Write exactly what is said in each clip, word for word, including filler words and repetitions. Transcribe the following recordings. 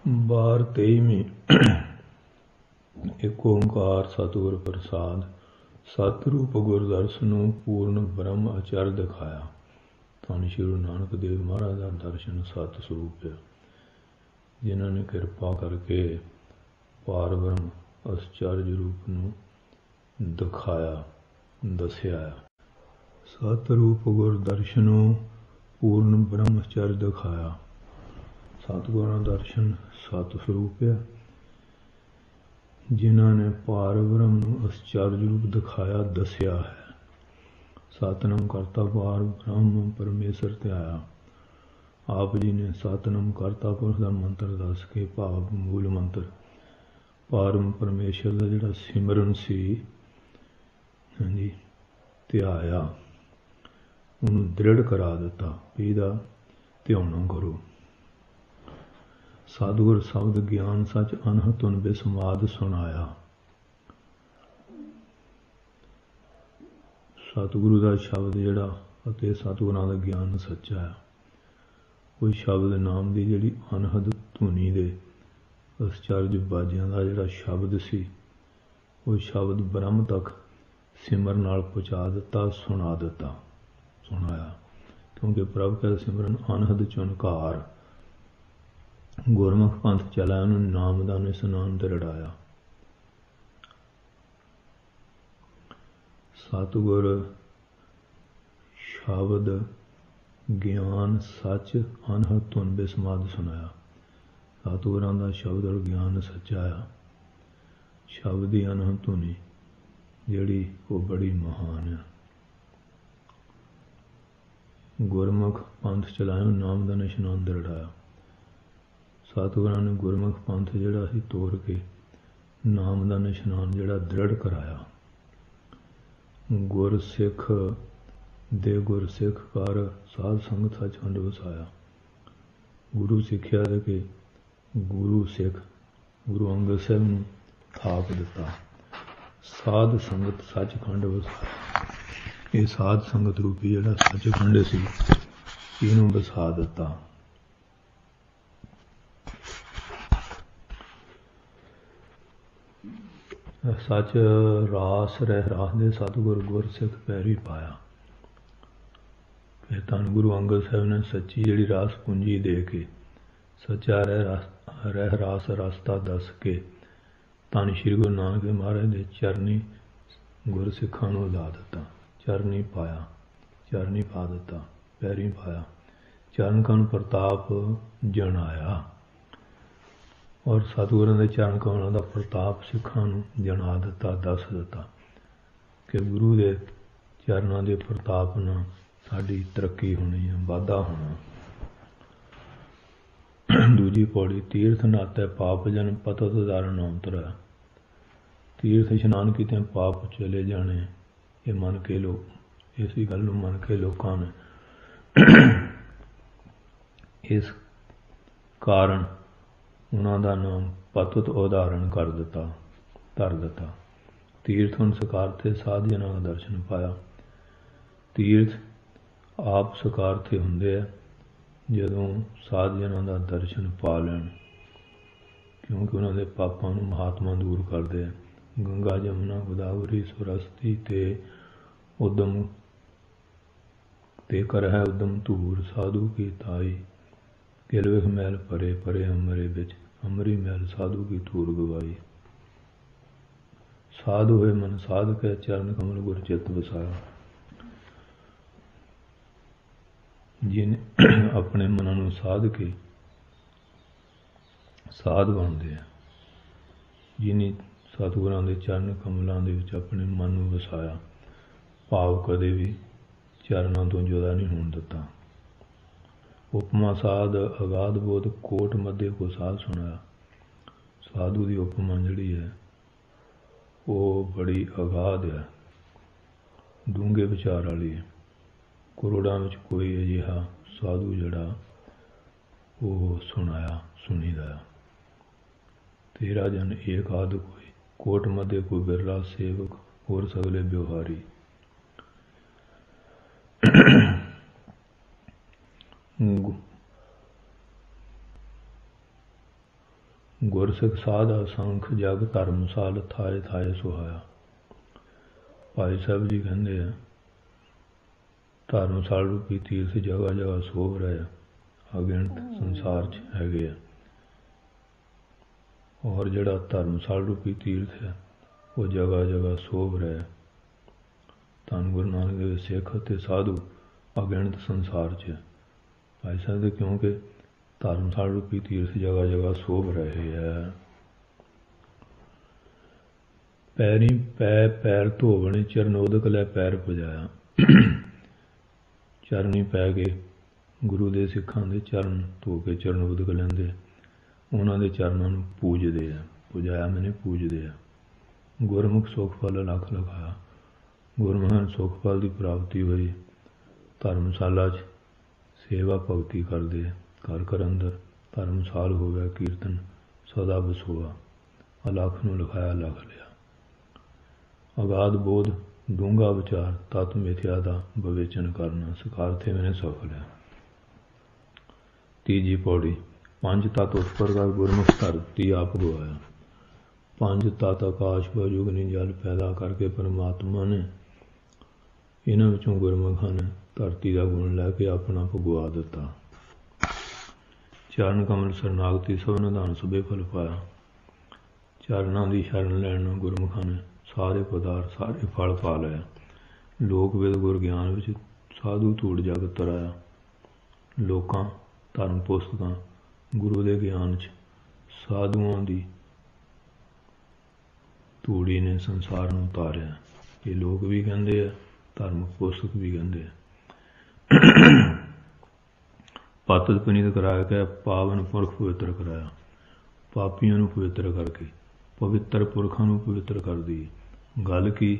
ਬਾਰ ਤੇਈਵੀਂ। ਇੱਕ ਓਂਕਾਰ ਸਤਿਗੁਰ ਪ੍ਰਸਾਦ। ਸਤਿਰੂਪ ਗੁਰ ਦਰਸ਼ਨੁ ਪੂਰਨ ਬ੍ਰਹਮ ਅਚਰ ਦਿਖਾਇਆ। ਧੰਨ ਸ਼੍ਰੀ ਗੁਰੂ ਨਾਨਕ ਦੇਵ ਮਹਾਰਾਜ ਦਾ ਦਰਸ਼ਨ ਸਤ ਸਰੂਪ ਹੈ, ਜਿਨ੍ਹਾਂ ਨੇ ਕਿਰਪਾ ਕਰਕੇ ਪਾਰ ਬ੍ਰਹਮ ਅਚਰਜ ਰੂਪ ਨੂੰ ਦਿਖਾਇਆ, ਦੱਸਿਆ। ਸਤਿਰੂਪ ਗੁਰ ਦਰਸ਼ਨੁ ਪੂਰਨ ਬ੍ਰਹਮ ਅਚਰਜ ਦਿਖਾਇਆ। ਸਤਿਗੁਰਾਂ ਦਾ ਦਰਸ਼ਨ ਸਤ ਸਰੂਪ ਹੈ, ਜਿਨ੍ਹਾਂ ਨੇ ਪਾਰ ਬ੍ਰਹਮ ਨੂੰ ਅਚਰਜ ਰੂਪ ਦਿਖਾਇਆ, ਦੱਸਿਆ ਹੈ। ਸਤਿਨਾਮ ਕਰਤਾ ਪਾਰ ਬ੍ਰਹਮ ਪਰਮੇਸ਼ਰ ਧਿਆਇਆ। ਆਪ ਜੀ ਨੇ ਸਤਿਨਾਮ ਕਰਤਾ ਪੁਰਖ ਦਾ ਮੰਤਰ ਦੱਸ ਕੇ, ਭਾਵ ਮੂਲ ਮੰਤਰ ਪਾਰ ਪਰਮੇਸ਼ਰ ਦਾ ਜਿਹੜਾ ਸਿਮਰਨ ਸੀ, ਹਾਂਜੀ, ਧਿਆਇਆ, ਉਹਨੂੰ ਦ੍ਰਿੜ ਕਰਾ ਦਿੱਤਾ ਵੀ ਇਹਦਾ ਧਿਆਉਣਾ ਕਰੋ। ਸਤਿਗੁਰ ਸ਼ਬਦ ਗਿਆਨ ਸੱਚ ਅਨਹਦ ਧੁਨ ਬਿਸਮਾਦ ਸੁਣਾਇਆ। ਸਤਿਗੁਰੂ ਦਾ ਸ਼ਬਦ ਜਿਹੜਾ ਅਤੇ ਸਤਿਗੁਰਾਂ ਦਾ ਗਿਆਨ ਸੱਚਾ ਹੈ। ਕੋਈ ਸ਼ਬਦ ਨਾਮ ਦੀ ਜਿਹੜੀ ਅਨਹਦ ਧੁਨੀ ਦੇ ਅਚਰਜ ਬਾਜਿਆਂ ਦਾ ਜਿਹੜਾ ਸ਼ਬਦ ਸੀ, ਉਹ ਸ਼ਬਦ ਬ੍ਰਹਮ ਤੱਕ ਸਿਮਰਨ ਨਾਲ ਪਹੁੰਚਾ ਦਿੱਤਾ, ਸੁਣਾ ਦਿੱਤਾ, ਸੁਣਾਇਆ। ਕਿਉਂਕਿ ਪ੍ਰਭ ਕਾ ਸਿਮਰਨ ਅਨਹਦ ਚੁਨਕਾਰ। ਗੁਰਮੁਖ ਪੰਥ ਚਲਾਇਆ, ਉਹਨੂੰ ਨਾਮਦਾਨ ਇਸ਼ਨਾਨ ਦ੍ਰਿੜਾਇਆ। ਸਤਿਗੁਰ ਸ਼ਬਦ ਗਿਆਨ ਸੱਚ ਅਨਹਦ ਧੁਨ ਬਿਸਮਾਦ ਸੁਣਾਇਆ। ਸਤਿਗੁਰਾਂ ਦਾ ਸ਼ਬਦ ਔਰ ਗਿਆਨ ਸੱਚਾ ਆ। ਸ਼ਬਦ ਦੀ ਅਨਹਦ ਧੁਨੀ ਜਿਹੜੀ ਉਹ ਬੜੀ ਮਹਾਨ ਆ। ਗੁਰਮੁਖ ਪੰਥ ਚਲਾਇਆ, ਨਾਮਦਾਨ ਇਸ਼ਨਾਨ ਦ੍ਰਿੜਾਇਆ। ਸਤਿਗੁਰਾਂ ਨੇ ਗੁਰਮੁਖ ਪੰਥ ਜਿਹੜਾ ਸੀ ਤੋਰ ਕੇ ਨਾਮਦਾਨ ਇਸ਼ਨਾਨ ਜਿਹੜਾ ਦ੍ਰਿੜ ਕਰਾਇਆ। ਗੁਰ ਸਿੱਖ ਦੇ ਗੁਰ ਸਿੱਖ ਕਰ ਸਾਧ ਸੰਗਤ ਸੱਚਖੰਡ ਵਸਾਇਆ। ਗੁਰੂ ਸਿੱਖਿਆ ਦੇ ਕੇ ਗੁਰੂ ਸਿੱਖ ਗੁਰੂ ਅੰਗਦ ਸਾਹਿਬ ਨੂੰ ਥਾਪ ਦਿੱਤਾ। ਸਾਧ ਸੰਗਤ ਸੱਚਖੰਡ ਵਸਾਇਆ। ਇਹ ਸਾਧ ਸੰਗਤ ਰੂਪੀ ਜਿਹੜਾ ਸੱਚਖੰਡ ਸੀ, ਇਹਨੂੰ ਵਸਾ ਦਿੱਤਾ। ਸੱਚ ਰਾਸ ਰਹਿ ਰਾਸ ਦੇ ਸਤਿਗੁਰ ਗੁਰ ਸਿੱਖ ਪੈਰੀ ਪਾਇਆ। ਫਿਰ ਧੰਨ ਗੁਰੂ ਅੰਗਦ ਸਾਹਿਬ ਨੇ ਸੱਚੀ ਜਿਹੜੀ ਰਾਸ ਪੂੰਜੀ ਦੇ ਕੇ, ਸੱਚਾ ਰਹਿ ਰਾਸ ਰਹਿ ਰਾਸ ਰਸਤਾ ਦੱਸ ਕੇ, ਧੰਨ ਸ਼੍ਰੀ ਗੁਰੂ ਨਾਨਕ ਦੇਵ ਮਹਾਰਾਜ ਦੇ ਚਰਨੀ ਗੁਰ ਸਿੱਖਾਂ ਨੂੰ ਲਾ ਦਿੱਤਾ। ਚਰਨੀ ਪਾਇਆ, ਚਰਨੀ ਪਾ ਦਿੱਤਾ, ਪੈਰੀ ਪਾਇਆ। ਚਰਨ ਕਣ ਪ੍ਰਤਾਪ ਜਣਾਇਆ। ਔਰ ਸਤਿਗੁਰਾਂ ਦੇ ਚਰਨ ਕਮਲਾਂ ਦਾ ਪ੍ਰਤਾਪ ਸਿੱਖਾਂ ਨੂੰ ਜਣਾ ਦਿੱਤਾ, ਦੱਸ ਦਿੱਤਾ ਕਿ ਗੁਰੂ ਦੇ ਚਰਨਾਂ ਦੇ ਪ੍ਰਤਾਪ ਨਾਲ ਸਾਡੀ ਤਰੱਕੀ ਹੋਣੀ ਹੈ, ਵਾਧਾ ਹੋਣਾ। ਦੂਜੀ ਪੌੜੀ। ਤੀਰਥ ਨਾਤੇ ਪਾਪ ਜਨ ਪਤਤ ਧਾਰਨ ਅੰਤਰ। ਤੀਰਥ ਇਸ਼ਨਾਨ ਕੀਤੇ ਪਾਪ ਚਲੇ ਜਾਣੇ, ਇਹ ਮੰਨ ਕੇ ਲੋਕ ਇਸੀ ਗੱਲ ਨੂੰ ਮੰਨ ਕੇ ਲੋਕਾਂ ਨੇ ਇਸ ਕਾਰਨ ਉਹਨਾਂ ਦਾ ਨਾਮ ਪਤਤ ਉਦਾਹਰਣ ਕਰ ਦਿੱਤਾ, ਧਰ ਦਿੱਤਾ। ਤੀਰਥ ਹੁਣ ਸਕਾਰਥੇ ਸਾਧ ਜਨਾਂ ਦਾ ਦਰਸ਼ਨ ਪਾਇਆ। ਤੀਰਥ ਆਪ ਸਕਾਰਥੇ ਹੁੰਦੇ ਆ ਜਦੋਂ ਸਾਧ ਜਨਾਂ ਦਾ ਦਰਸ਼ਨ ਪਾ ਲੈਣ, ਕਿਉਂਕਿ ਉਹਨਾਂ ਦੇ ਪਾਪਾਂ ਨੂੰ ਮਹਾਤਮਾ ਦੂਰ ਕਰਦੇ ਆ। ਗੰਗਾ ਜਮਨਾ ਗੋਦਾਵਰੀ ਸਰਸਵਤੀ ਤੇ ਉਦਮ ਤੇ ਕਰ ਹੈ ਉਦਮ ਧੂਰ ਸਾਧੂ ਕੀ ਤਾਈ। ਕਿਲ ਵਿਖ ਮੈਲ ਭਰੇ ਭਰੇ ਅੰਮ੍ਰੇ ਵਿੱਚ ਅੰਮ੍ਰੀ ਮੈਲ ਸਾਧੂ ਕੀ ਧੂਰ ਗਵਾਈ। ਸਾਧ ਹੋਏ ਮਨ ਸਾਧ ਕੇ ਚਰਨ ਕਮਲ ਗੁਰ ਚਿੱਤ ਵਸਾਇਆ। ਜਿਹਨੇ ਆਪਣੇ ਮਨਾਂ ਨੂੰ ਸਾਧ ਕੇ ਸਾਧ ਬਣਦੇ ਆ, ਜਿਹਨੇ ਸਤਿਗੁਰਾਂ ਦੇ ਚਰਨ ਕਮਲਾਂ ਦੇ ਵਿੱਚ ਆਪਣੇ ਮਨ ਨੂੰ ਵਸਾਇਆ, ਭਾਵ ਕਦੇ ਵੀ ਚਰਨਾਂ ਤੋਂ ਜੁਦਾ ਨਹੀਂ ਹੋਣ ਦਿੱਤਾ। ਉਪਮਾ ਸਾਧ ਅਗਾਧ ਬੋਧ ਕੋਟ ਮੱਧੇ ਕੋ ਸਾਧ ਸੁਣਾਇਆ। ਸਾਧੂ ਦੀ ਉਪਮਾ ਜਿਹੜੀ ਹੈ ਉਹ ਬੜੀ ਅਗਾਧ ਹੈ, ਡੂੰਘੇ ਵਿਚਾਰ ਵਾਲੀ ਹੈ। ਕਰੋੜਾਂ ਵਿੱਚ ਕੋਈ ਅਜਿਹਾ ਸਾਧੂ ਜਿਹੜਾ ਉਹ ਸੁਣਾਇਆ, ਸੁਣੀਦਾ ਆ। ਤੇਰਾ ਜਨ ਏਕ ਆਦ ਕੋਈ ਕੋਟ ਮੱਧੇ ਕੋਈ ਬਿਰਲਾ ਸੇਵਕ ਹੋਰ ਸਗਲੇ ਬਿਵਹਾਰੀ। ਗੁਰਸਿੱਖ ਸਾਧ ਅਸੰਖ ਜਗ ਧਰਮਸਾਲ ਥਾਏ ਥਾਏ ਸੁਹਾਇਆ। ਭਾਈ ਸਾਹਿਬ ਜੀ ਕਹਿੰਦੇ ਆ ਧਰਮਸਾਲ ਰੂਪੀ ਤੀਰਥ ਜਗ੍ਹਾ ਜਗ੍ਹਾ ਸੋਭ ਰਹੇ ਆ, ਅਗਿਣਤ ਸੰਸਾਰ 'ਚ ਹੈਗੇ ਆ। ਔਰ ਜਿਹੜਾ ਧਰਮਸਾਲ ਰੂਪੀ ਤੀਰਥ ਹੈ ਉਹ ਜਗ੍ਹਾ ਜਗ੍ਹਾ ਸੋਭ ਰਿਹਾ। ਧੰਨ ਗੁਰੂ ਨਾਨਕ ਦੇਵ ਸਿੱਖ ਅਤੇ ਸਾਧੂ ਅਗਿਣਤ ਸੰਸਾਰ 'ਚ ਭਾਈ ਸਾਹਿਬ ਦੇ, ਕਿਉਂਕਿ ਧਰਮਸਾਲ ਰੂਪੀ ਤੀਰਥ ਜਗ੍ਹਾ ਜਗ੍ਹਾ ਸੋਭ ਰਹੇ ਹੈ। ਪੈਰੀ ਪੈ ਪੈਰ ਧੋਵਣੇ ਚਰਨੋਦਕ ਲੈ ਪੈਰ ਪੁਜਾਇਆ। ਚਰਨੀ ਪੈ ਕੇ ਗੁਰੂ ਦੇ ਸਿੱਖਾਂ ਦੇ ਚਰਨ ਧੋ ਕੇ ਚਰਨੋਦਕ ਲੈਂਦੇ, ਉਹਨਾਂ ਦੇ ਚਰਨਾਂ ਨੂੰ ਪੂਜਦੇ ਆ। ਪੁਜਾਇਆ ਮੈਨੇ ਪੂਜਦੇ ਆ। ਗੁਰਮੁਖ ਸੁਖ ਫਲ ਲੱਖ ਲਖਾਇਆ। ਗੁਰਮੁਖਾਂ ਸੁਖ ਫਲ ਦੀ ਪ੍ਰਾਪਤੀ ਹੋਈ। ਧਰਮਸ਼ਾਲਾ 'ਚ ਸੇਵਾ ਭਗਤੀ ਕਰਦੇ, ਘਰ ਘਰ ਅੰਦਰ ਧਰਮਸਾਲ ਹੋ ਗਿਆ, ਕੀਰਤਨ ਸਦਾ ਵਸੋਆ। ਅਲੱਖ ਨੂੰ ਲਿਖਾਇਆ ਲੱਖ ਲਿਆ। ਅਗਾਧ ਬੋਧ ਡੂੰਘਾ ਵਿਚਾਰ ਤਤ ਮਿਥਿਆ ਦਾ ਵਿਵੇਚਨ ਕਰਨਾ ਸਿਖਾਰਥੇ ਮੈਨੇ ਸਫਲ ਹੈ। ਤੀਜੀ ਪੌੜੀ। ਪੰਜ ਤਤ ਉਸ ਪ੍ਰਕਾਰ ਗੁਰਮੁਖ ਧਰਤੀ ਆਪ ਗਵਾਇਆ। ਪੰਜ ਤਤ ਆਕਾਸ਼ ਵਾਯੂ ਅਗਨੀ ਜਲ ਪੈਦਾ ਕਰਕੇ ਪਰਮਾਤਮਾ ਨੇ ਇਹਨਾਂ ਵਿੱਚੋਂ ਗੁਰਮੁਖਾਂ ਨੇ ਧਰਤੀ ਦਾ ਗੁਣ ਲੈ ਕੇ ਆਪਣਾ ਭਗਵਾ ਦਿੱਤਾ। ਚਰਨ ਕਮਲ ਸਰਨਾਗਤੀ ਸਭ ਨਿਧਾਨ ਸਭੇ ਫਲ ਪਾਇਆ। ਚਰਨਾਂ ਦੀ ਸ਼ਰਨ ਲੈਣ ਨਾਲ ਗੁਰਮੁਖਾਂ ਨੇ ਸਾਰੇ ਪਦਾਰਥ ਸਾਰੇ ਫਲ ਪਾ ਲਿਆ। ਲੋਕ ਵੇਦ ਗੁਰ ਗਿਆਨ ਵਿੱਚ ਸਾਧੂ ਧੂੜ ਜਗ ਤਰਾਇਆ। ਲੋਕਾਂ ਧਰਮ ਪੁਸਤਕਾਂ ਗੁਰੂ ਦੇ ਗਿਆਨ 'ਚ ਸਾਧੂਆਂ ਦੀ ਧੂੜੀ ਨੇ ਸੰਸਾਰ ਨੂੰ ਉਤਾਰਿਆ। ਇਹ ਲੋਕ ਵੀ ਕਹਿੰਦੇ ਆ, ਧਰਮ ਪੁਸਤਕ ਵੀ ਕਹਿੰਦੇ ਆ। ਪਤਿਤ ਪੁਨੀਤ ਕਰਾਇਆ ਕਿ ਪਾਵਨ ਪੁਰਖ ਪਵਿੱਤਰ ਕਰਾਇਆ। ਪਾਪੀਆਂ ਨੂੰ ਪਵਿੱਤਰ ਕਰਕੇ ਪਵਿੱਤਰ ਪੁਰਖਾਂ ਨੂੰ ਪਵਿੱਤਰ ਕਰਦੀ। ਗੱਲ ਕੀ,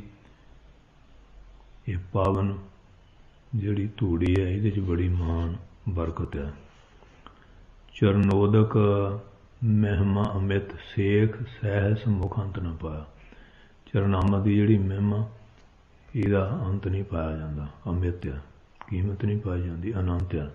ਇਹ ਪਾਵਨ ਜਿਹੜੀ ਧੂੜੀ ਹੈ ਇਹਦੇ 'ਚ ਬੜੀ ਮਾਨ ਬਰਕਤ ਹੈ। ਚਰਨੋਦਕ ਮਹਿਮਾ ਅਮਿਤ ਸੇਖ ਸਹਿਸ ਮੁਖ ਅੰਤ ਨਾ ਪਾਇਆ। ਚਰਨਾਮਾ ਦੀ ਜਿਹੜੀ ਮਹਿਮਾ ਇਹਦਾ ਅੰਤ ਨਹੀਂ ਪਾਇਆ ਜਾਂਦਾ। ਅਮਿਤ ਆ, ਕੀਮਤ ਨਹੀਂ ਪਾਈ ਜਾਂਦੀ, ਅਨੰਤ ਆ।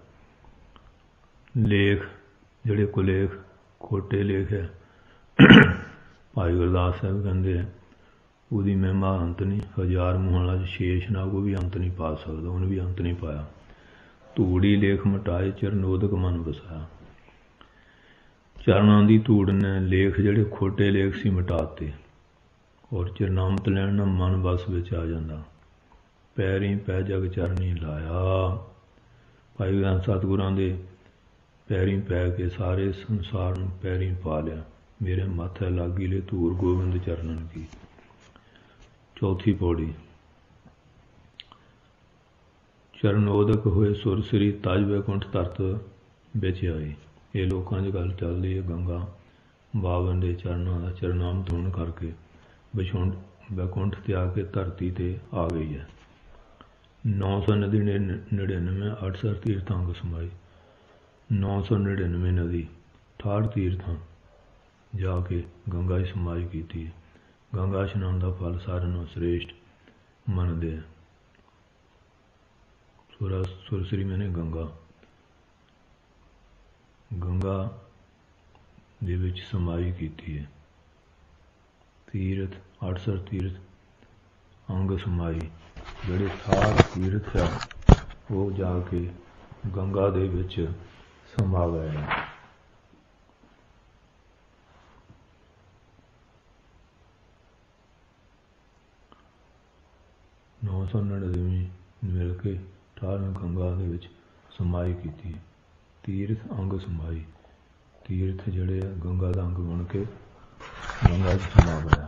ਲੇਖ ਜਿਹੜੇ ਕੁਲੇਖ ਖੋਟੇ ਲੇਖ ਹੈ, ਭਾਈ ਗੁਰਦਾਸ ਸਾਹਿਬ ਕਹਿੰਦੇ ਆ ਉਹਦੀ ਮਹਿਮਾ ਅੰਤ ਨਹੀਂ। ਹਜ਼ਾਰ ਮੂੰਹਾਂ ਵਾਲਾ ਸ਼ੇਸ਼ ਨਾਗ ਉਹ ਵੀ ਅੰਤ ਨਹੀਂ ਪਾ ਸਕਦਾ, ਉਹਨੇ ਵੀ ਅੰਤ ਨਹੀਂ ਪਾਇਆ। ਧੂੜੀ ਲੇਖ ਮਿਟਾਏ ਚਰਨੋਦਕ ਮਨ ਵਸਾਇਆ। ਚਰਨਾਂ ਦੀ ਧੂੜ ਨੇ ਲੇਖ ਜਿਹੜੇ ਖੋਟੇ ਲੇਖ ਸੀ ਮਿਟਾਤੇ। ਔਰ ਚਰਨਾਮਤ ਲੈਣ ਨਾਲ ਮਨ ਵਸ ਵਿੱਚ ਆ ਜਾਂਦਾ। ਪੈਰੀਂ ਪੈ ਜਗ ਚਰਨੀ ਲਾਇਆ। ਭਾਈ ਗੁਰੂ ਸਤਿਗੁਰਾਂ ਦੇ ਪੈਰੀਂ ਪੈ ਕੇ ਸਾਰੇ ਸੰਸਾਰ ਨੂੰ ਪੈਰੀਂ ਪਾ ਲਿਆ। ਮੇਰੇ ਮਾਥੇ ਲਾਗੀ ਲੈ ਧੂਰ ਗੋਬਿੰਦ ਚਰਨਨ ਕੀ। ਚੌਥੀ ਪੌੜੀ। ਚਰਨੋਦਕ ਹੋਏ ਸੁਰ ਸ੍ਰੀ ਤਜ ਵੈਕੁੰਠ ਧਰਤ ਵਿੱਚ ਆਏ। ਇਹ ਲੋਕਾਂ 'ਚ ਗੱਲ ਚੱਲਦੀ ਹੈ। ਗੰਗਾ ਬਾਵਨ ਦੇ ਚਰਨਾਂ ਦਾ ਚਰਨਾਮਤ ਹੋਣ ਕਰਕੇ ਵਿਛੁੰਡ ਵੈਕੁੰਠ ਤੇ ਆ ਕੇ ਧਰਤੀ 'ਤੇ ਆ ਗਈ ਹੈ। ਨੌ ਸੌ ਨਦੀ ਨੜਿਨਵੇਂ ਅਠਸਠ ਤੀਰਥਾਂ ਅੰਗ ਸਮਾਈ। ਨੌ ਸੌ ਨੜਿਨਵੇਂ ਨਦੀ ਅਠਾਹਠ ਤੀਰਥਾਂ ਜਾ ਕੇ ਗੰਗਾ 'ਚ ਸਮਾਈ ਕੀਤੀ ਹੈ। ਗੰਗਾ ਇਸ਼ਨਾਨ ਦਾ ਫਲ ਸਾਰਿਆਂ ਨਾਲੋਂ ਸ੍ਰੇਸ਼ਟ ਮੰਨਦੇ ਆ। ਸੁਰ ਸੁਰਸਰੀ ਮੈਨੇ ਗੰਗਾ ਗੰਗਾ ਦੇ ਵਿੱਚ ਸਮਾਈ ਕੀਤੀ ਹੈ। ਤੀਰਥ ਅਠਸਠ ਤੀਰਥ ਅੰਗ ਸਮਾਈ। ਜਿਹੜੇ ਅਠਾਹਠ ਤੀਰਥ ਆ ਉਹ ਜਾ ਕੇ ਗੰਗਾ ਦੇ ਵਿੱਚ ਸਮਾ ਗਏ ਨੇ। ਨੌ ਸੌ ਨੜਿਨਵੇਂ ਮਿਲ ਕੇ ਅਠਾਰ੍ਹਵੀਂ ਗੰਗਾ ਦੇ ਵਿੱਚ ਸਮਾਈ ਕੀਤੀ। ਤੀਰਥ ਅੰਗ ਸਮਾਈ। ਤੀਰਥ ਜਿਹੜੇ ਆ ਗੰਗਾ ਦਾ ਅੰਗ ਬਣ ਕੇ ਗੰਗਾ 'ਚ ਸਮਾ ਗਿਆ।